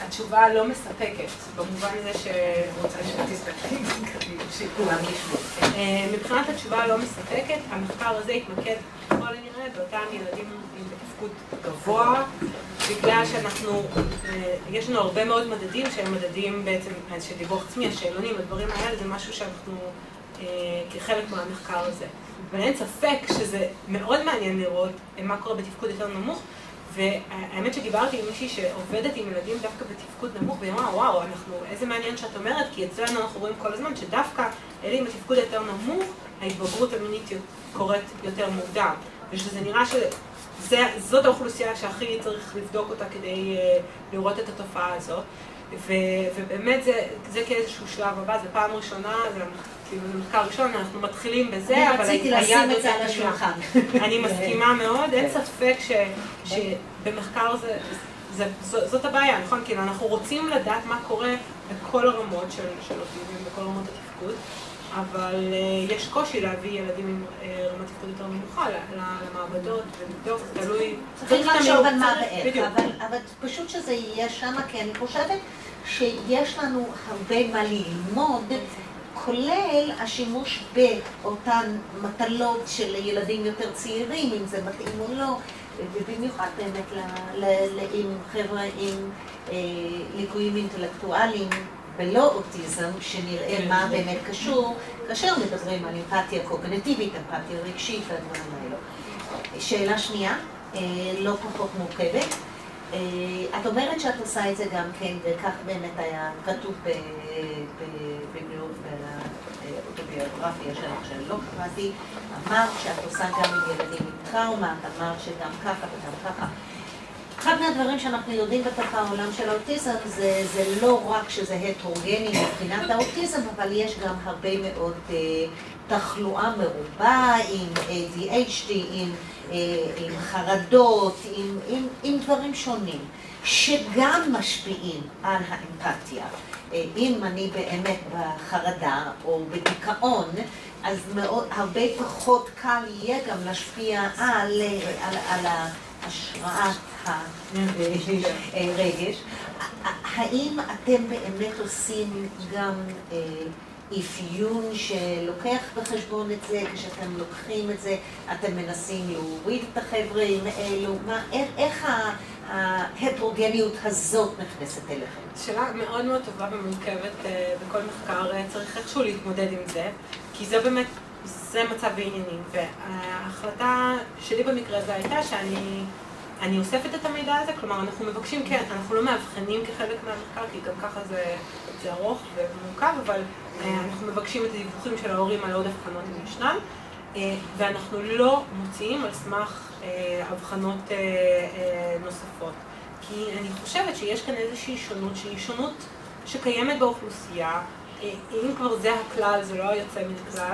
התשובה לא מספקת, במובן הזה שרוצה שתסתכלי, שכולם ישבו. מבחינת התשובה לא מספקת, המחקר הזה התמקד ככל הנראה באותם ילדים עם בתפקוד גבוה, בגלל שאנחנו, יש לנו הרבה מאוד מדדים שהם מדדים בעצם של דיווח עצמי, השאלונים, הדברים האלה, זה משהו שאנחנו כחלק מהמחקר הזה. אבל אין ספק שזה מאוד מעניין לראות מה קורה בתפקוד יותר נמוך, והאמת שדיברתי עם מישהי שעובדת עם ילדים דווקא בתפקוד נמוך, והיא אמרה, וואו, אנחנו, איזה מעניין שאת אומרת, כי אצלנו אנחנו רואים כל הזמן שדווקא ילדים בתפקוד יותר נמוך, ההתבגרות המינית קורית יותר מוקדם. ושזה נראה שזאת האוכלוסייה שהכי צריך לבדוק אותה כדי לראות את התופעה הזאת. ובאמת זה, זה כאיזשהו שלב הבא, זה פעם ראשונה, זה כאילו זה מחקר ראשון, אנחנו מתחילים בזה, אבל רציתי לשים את זה על השולחן. אני מסכימה מאוד, אין ספק שבמחקר זה, זה, זאת הבעיה, נכון? כאילו אנחנו רוצים לדעת מה קורה בכל הרמות של, של אוטיזם, בכל רמות התפקוד, אבל uh, יש קושי להביא ילדים עם uh, רמת תפקוד יותר נמוכה למעבדות ולבדוק, זה תלוי... צריך לחשוב על מה ואיך, אבל, אבל פשוט שזה יהיה שם, כי אני חושבת שיש לנו הרבה מה ללמוד, כולל השימוש באותן מטלות של ילדים יותר צעירים, אם זה מתאים או לא, ובמיוחד באמת עם חבר'ה עם אה, ליקויים אינטלקטואליים ולא אוטיזם, שנראה מה באמת קשור, כאשר מדברים על אמפתיה קוגניטיבית, אמפתיה רגשית והדברים האלו. שאלה שנייה, אה, לא פחות מורכבת. את אומרת שאת עושה את זה גם כן, וכך באמת היה כתוב באוטוביוגרפיה שלך שלא קראתי, אמרת שאת עושה גם עם ילדים עם טראומה, את אמרת שגם ככה וגם ככה. אחד מהדברים שאנחנו יודעים בתוך העולם של האוטיזם זה, זה לא רק שזה הטרוגני מבחינת האוטיזם, אבל יש גם הרבה מאוד uh, תחלואה מרובה עם A D H D, עם, uh, עם חרדות, עם, עם, עם דברים שונים, שגם משפיעים על האמפתיה. Uh, אם אני באמת בחרדה או בדיכאון, אז מאוד, הרבה פחות קל יהיה גם להשפיע על, על, על השראת הרגש. האם אתם באמת עושים גם אפיון שלוקח בחשבון את זה, כשאתם לוקחים את זה, אתם מנסים להוריד את החבר'ה עם אלו, איך ההטרוגניות הזאת נכנסת אליכם? שאלה מאוד מאוד טובה ומורכבת בכל מחקר, צריך איכשהו להתמודד עם זה, כי זה באמת, זה מצב בעניינים, וההחלטה שלי במקרה הזה הייתה שאני אני אוספת את המידע הזה, כלומר אנחנו מבקשים, כן, אנחנו לא מאבחנים כחלק מהמחקר, כי גם ככה זה, זה ארוך ומורכב, אבל אנחנו מבקשים את הדיווחים של ההורים על עוד הבחנות אם ישנן, ואנחנו לא מוציאים על סמך הבחנות נוספות. כי אני חושבת שיש כאן איזושהי שונות, שהיא שונות שקיימת באוכלוסייה, אם כבר זה הכלל, זה לא יוצא מן הכלל,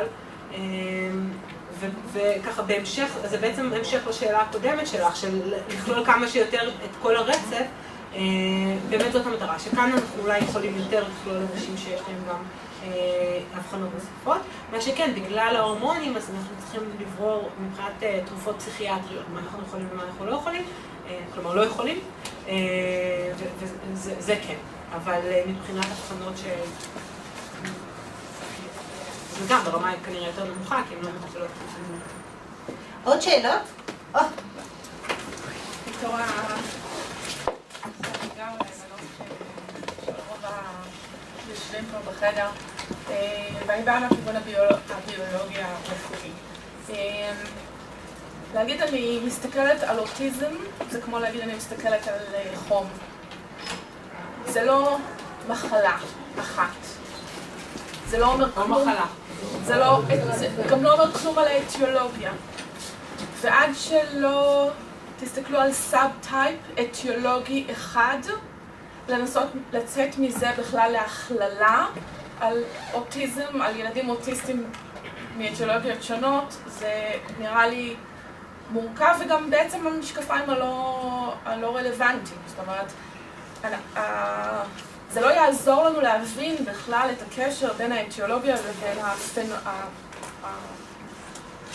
וככה בהמשך, זה בעצם המשך לשאלה הקודמת שלך, של לכלול כמה שיותר את כל הרצף, באמת זאת המטרה, שכאן אנחנו אולי יכולים יותר לכלול אנשים שיש להם גם הבחנות נוספות, מה שכן, בגלל ההורמונים, אז אנחנו צריכים לברור מבחינת תרופות פסיכיאטריות, מה אנחנו יכולים ומה אנחנו לא יכולים, כלומר לא יכולים, וזה כן, אבל מבחינת הבחנות ש... וגם ברמה היא כנראה יותר נמוכה, כי הם לא מטפלות. עוד שאלות? בתור גם רוב היושבים פה בחדר, ואני באה מהכיוון הביולוגיה הרפואי. להגיד אני מסתכלת על אוטיזם, זה כמו להגיד אני מסתכלת על חום. זה לא מחלה אחת. זה לא אומר כלום. זה לא, זה גם לא אומר כלום על האתיולוגיה. ועד שלא תסתכלו על סאב-טייפ אתיולוגי אחד, לנסות לצאת מזה בכלל להכללה על אוטיזם, על ילדים אוטיסטים מאתיולוגיות שונות, זה נראה לי מורכב, וגם בעצם המשקפיים הלא, הלא רלוונטיים. זאת אומרת, זה לא יעזור לנו להבין בכלל את הקשר בין האתיולוגיה לבין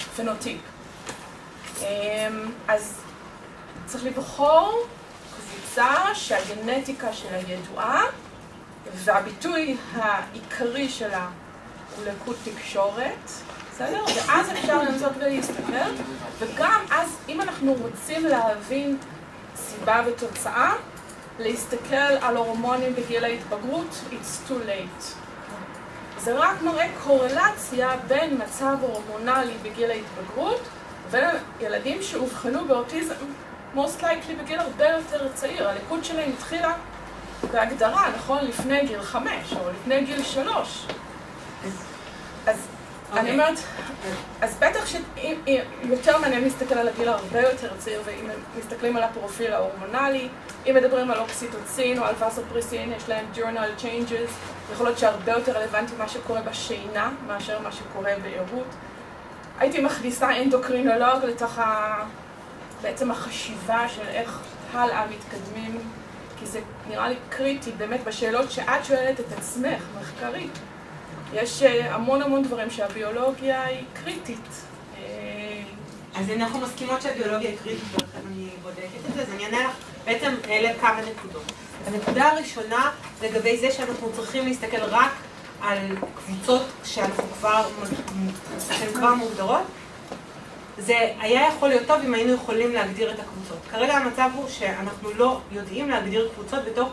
הפנוטיפ. אז צריך לבחור קבוצה שהגנטיקה שלה ידועה, והביטוי העיקרי שלה הוא לקות תקשורת, בסדר? ואז אפשר לנסות ולהסתכל, וגם אז אם אנחנו רוצים להבין סיבה ותוצאה, להסתכל על הורמונים בגיל ההתבגרות, it's too late. זה רק מראה קורלציה בין מצב הורמונלי בגיל ההתבגרות וילדים שאובחנו באוטיזם, most likely בגיל הרבה יותר צעיר. הליקות שלהם התחילה בהגדרה, נכון, לפני גיל חמש או לפני גיל שלוש. אז אני אומרת, אז בטח שיותר מעניין להסתכל על הגיל הרבה יותר צעיר, ואם מסתכלים על הפרופיל ההורמונלי, אם מדברים על אוקסיטוצין או על וסופריסין, יש להם diurnal changes, יכול להיות שהרבה יותר רלוונטי מה שקורה בשינה מאשר מה שקורה בעירות. הייתי מכניסה אנדוקרינולוג לתוך ה... בעצם החשיבה של איך הלאה מתקדמים, כי זה נראה לי קריטי באמת בשאלות שאת שואלת את עצמך, מחקרית. יש המון המון דברים שהביולוגיה היא קריטית. אז אנחנו מסכימות שהביולוגיה היא קריטית, ולכן אני בודקת את זה, אז אני אענה לך בעצם אלה כמה נקודות. הנקודה הראשונה לגבי זה שאנחנו צריכים להסתכל רק על קבוצות שאנחנו כבר, שהן כבר מוגדרות, זה היה יכול להיות טוב אם היינו יכולים להגדיר את הקבוצות. כרגע המצב הוא שאנחנו לא יודעים להגדיר קבוצות בתוך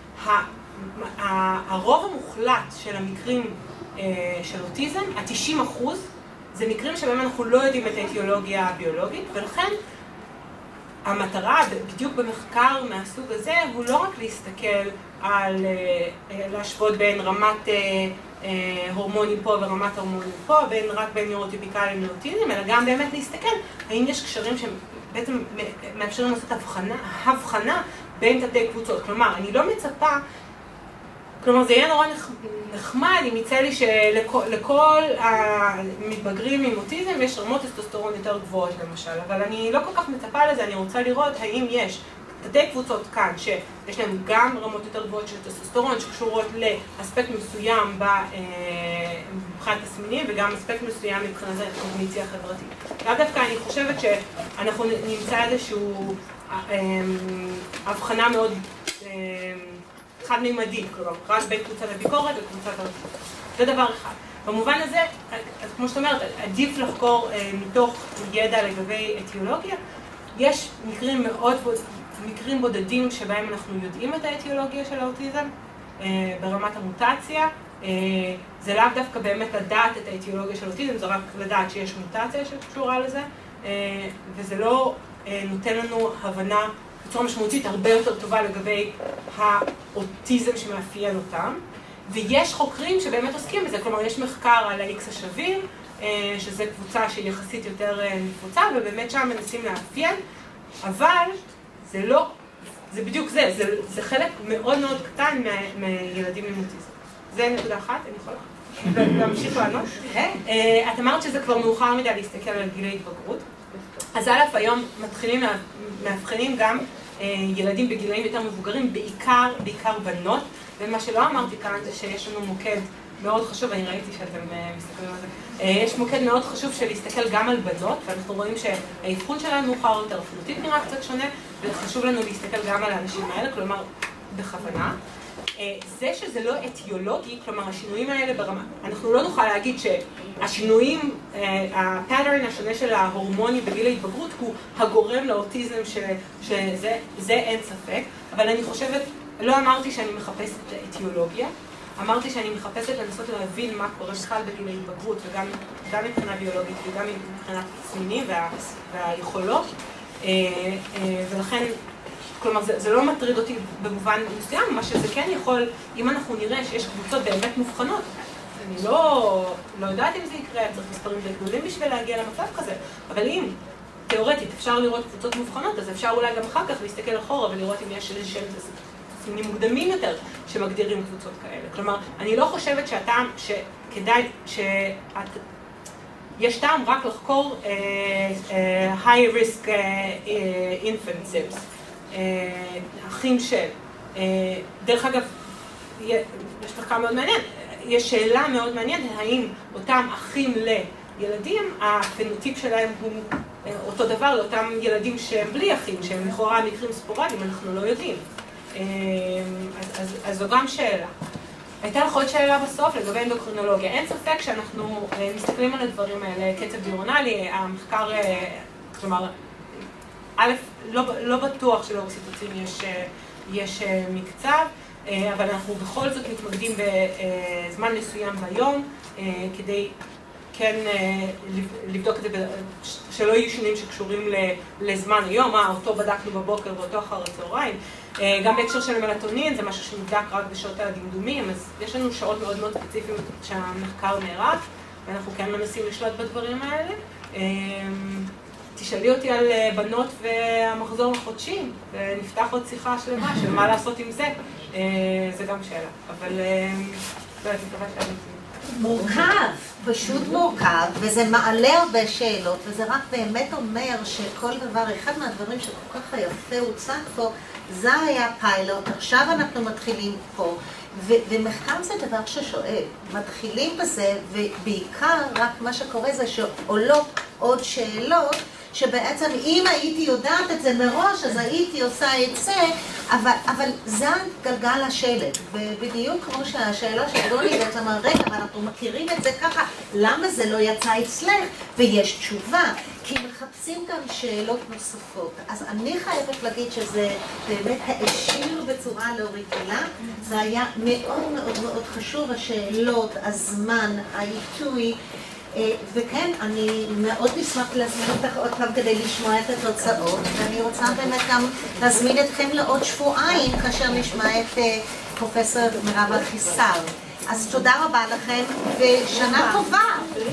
הרוב המוחלט של המקרים של אוטיזם, ה-תשעים אחוז, זה מקרים שבהם אנחנו לא יודעים את האתיולוגיה הביולוגית, ולכן המטרה בדיוק במחקר מהסוג הזה הוא לא רק להסתכל על להשוות בין רמת הורמונים פה ורמת הורמונים פה, בין רק בין נוירוטיפיקלים לאוטיזם, אלא גם באמת להסתכל האם יש קשרים שבעצם מאפשרים לעשות הבחנה, הבחנה בין תתי קבוצות. כלומר, אני לא מצפה, כלומר זה יהיה נורא נחמד אם יצא לי שלכל המתבגרים עם אוטיזם יש רמות טסטוסטרון יותר גבוהות למשל, אבל אני לא כל כך מצפה לזה, אני רוצה לראות האם יש תתי קבוצות כאן שיש להם גם רמות יותר גבוהות של טסטוסטרון שקשורות לאספקט מסוים מבחינת תסמינים וגם אספקט מסוים מבחינת הקוגניציה החברתית. לאו דווקא אני חושבת שאנחנו נמצא איזשהו הבחנה מאוד חד-מימדית, כלומר רק בין קבוצת הביקורת וקבוצת הביקורת. זה דבר אחד. במובן הזה, אז כמו שאת אומרת, עדיף לחקור מתוך ידע לגבי אתיולוגיה. יש מקרים מאוד מקרים בודדים שבהם אנחנו יודעים את האתיולוגיה של האוטיזם ברמת המוטציה. זה לאו דווקא באמת לדעת את האתיולוגיה של האוטיזם, זה רק לדעת שיש מוטציה שקשורה לזה, וזה לא נותן לנו הבנה בצורה משמעותית הרבה יותר טובה לגבי האוטיזם שמאפיין אותם. ויש חוקרים שבאמת עוסקים בזה, כלומר יש מחקר על ה-X השביר, שזה קבוצה שהיא יחסית יותר נפוצה, ובאמת שם מנסים לאפיין, אבל זה לא, זה בדיוק זה, זה, זה חלק מאוד מאוד קטן מילדים עם אוטיזם. זה נקודה אחת, אני יכולה להמשיך לענות. את אמרת שזה כבר מאוחר מדי להסתכל על גילי התבגרות. אז א', היום מתחילים, מאבחנים גם ילדים בגילאים יותר מבוגרים, בעיקר, בעיקר בנות, ומה שלא אמרתי כאן זה שיש לנו מוקד מאוד חשוב, אני ראיתי שאתם מסתכלים על זה, יש מוקד מאוד חשוב של להסתכל גם על בנות, ואנחנו רואים שהאבחון שלנו מאוחר יותר, הפנוטיפ נראה קצת שונה, וחשוב לנו להסתכל גם על האנשים האלה, כלומר, בכוונה. זה שזה לא אתיולוגי, כלומר השינויים האלה ברמה, אנחנו לא נוכל להגיד שהשינויים, הפאטרן השונה של ההורמונים בגיל ההתבגרות הוא הגורם לאוטיזם, שזה אין ספק, אבל אני חושבת, לא אמרתי שאני מחפשת אתיולוגיה, אמרתי שאני מחפשת לנסות להבין מה קורה בכלל בגיל ההתבגרות, וגם גם מבחינה ביולוגית וגם מבחינת תסמינים וה, והיכולות, ולכן כלומר, זה, זה לא מטריד אותי במובן מסוים, מה שזה כן יכול, אם אנחנו נראה שיש קבוצות באמת מובחנות, אני לא, לא יודעת אם זה יקרה, צריך מספרים די גדולים בשביל להגיע למצב כזה, אבל אם תיאורטית אפשר לראות קבוצות מובחנות, אז אפשר אולי גם אחר כך להסתכל אחורה ולראות אם יש איזשהם תסמינים מוקדמים יותר שמגדירים קבוצות כאלה. כלומר, אני לא חושבת שהטעם, שכדאי, שאת... יש טעם רק לחקור uh, uh, high risk uh, uh, infants. אחים של. דרך אגב, יש מחקר מאוד מעניין, יש שאלה מאוד מעניינת, האם אותם אחים לילדים, הפנוטיפ שלהם הוא אותו דבר לאותם ילדים שהם בלי אחים, שהם לכאורה מקרים ספורדיים, אנחנו לא יודעים. אז, אז, אז זו גם שאלה. הייתה לך עוד שאלה בסוף לגבי אנדוקרינולוגיה. אין ספק שאנחנו מסתכלים על הדברים האלה, קצב דיורנלי, המחקר, כלומר, א', לא, לא בטוח שלאוקסיטוצין יש, יש מקצב, אבל אנחנו בכל זאת מתמקדים בזמן מסוים ביום, כדי כן לבדוק את זה, שלא יהיו שינויים שקשורים לזמן היום, מה, אותו בדקנו בבוקר ואותו אחר הצהריים. גם בהקשר של מלטונין, זה משהו שנבדק רק בשעות הדמדומים, אז יש לנו שעות מאוד מאוד ספציפיות שהמחקר נערך, ואנחנו כן מנסים לשלוט בדברים האלה. תשאלי אותי על בנות והמחזור החודשי, ונפתח עוד שיחה שלמה של מה לעשות עם זה. זה גם שאלה, אבל לא, אני מקווה שאני... מורכב, פשוט מורכב, וזה מעלה הרבה שאלות, וזה רק באמת אומר שכל דבר, אחד מהדברים שכל כך יפה הוצג פה, זה היה פיילוט, עכשיו אנחנו מתחילים פה, ו- ומחקר זה דבר ששואל, מתחילים בזה, ובעיקר רק מה שקורה זה שעולות עוד שאלות, שבעצם אם הייתי יודעת את זה מראש, אז הייתי עושה את זה, אבל, אבל זה גלגל השלט, ובדיוק כמו שהשאלה של דוני בעצם רגע, ואנחנו מכירים את זה ככה, למה זה לא יצא אצלך? ויש תשובה, כי מחפשים גם שאלות נוספות. אז אני חייבת להגיד שזה באמת העשיר בצורה לא רגילה, זה היה מאוד מאוד מאוד חשוב, השאלות, הזמן, העיתוי, וכן, אני מאוד אשמח להזמין אותך עוד פעם כדי לשמוע את התוצאות, ואני רוצה באמת גם להזמין אתכם לעוד שבועיים כאשר נשמע את פרופסור מירב אחישר. אז תודה רבה לכם, ושנה טובה.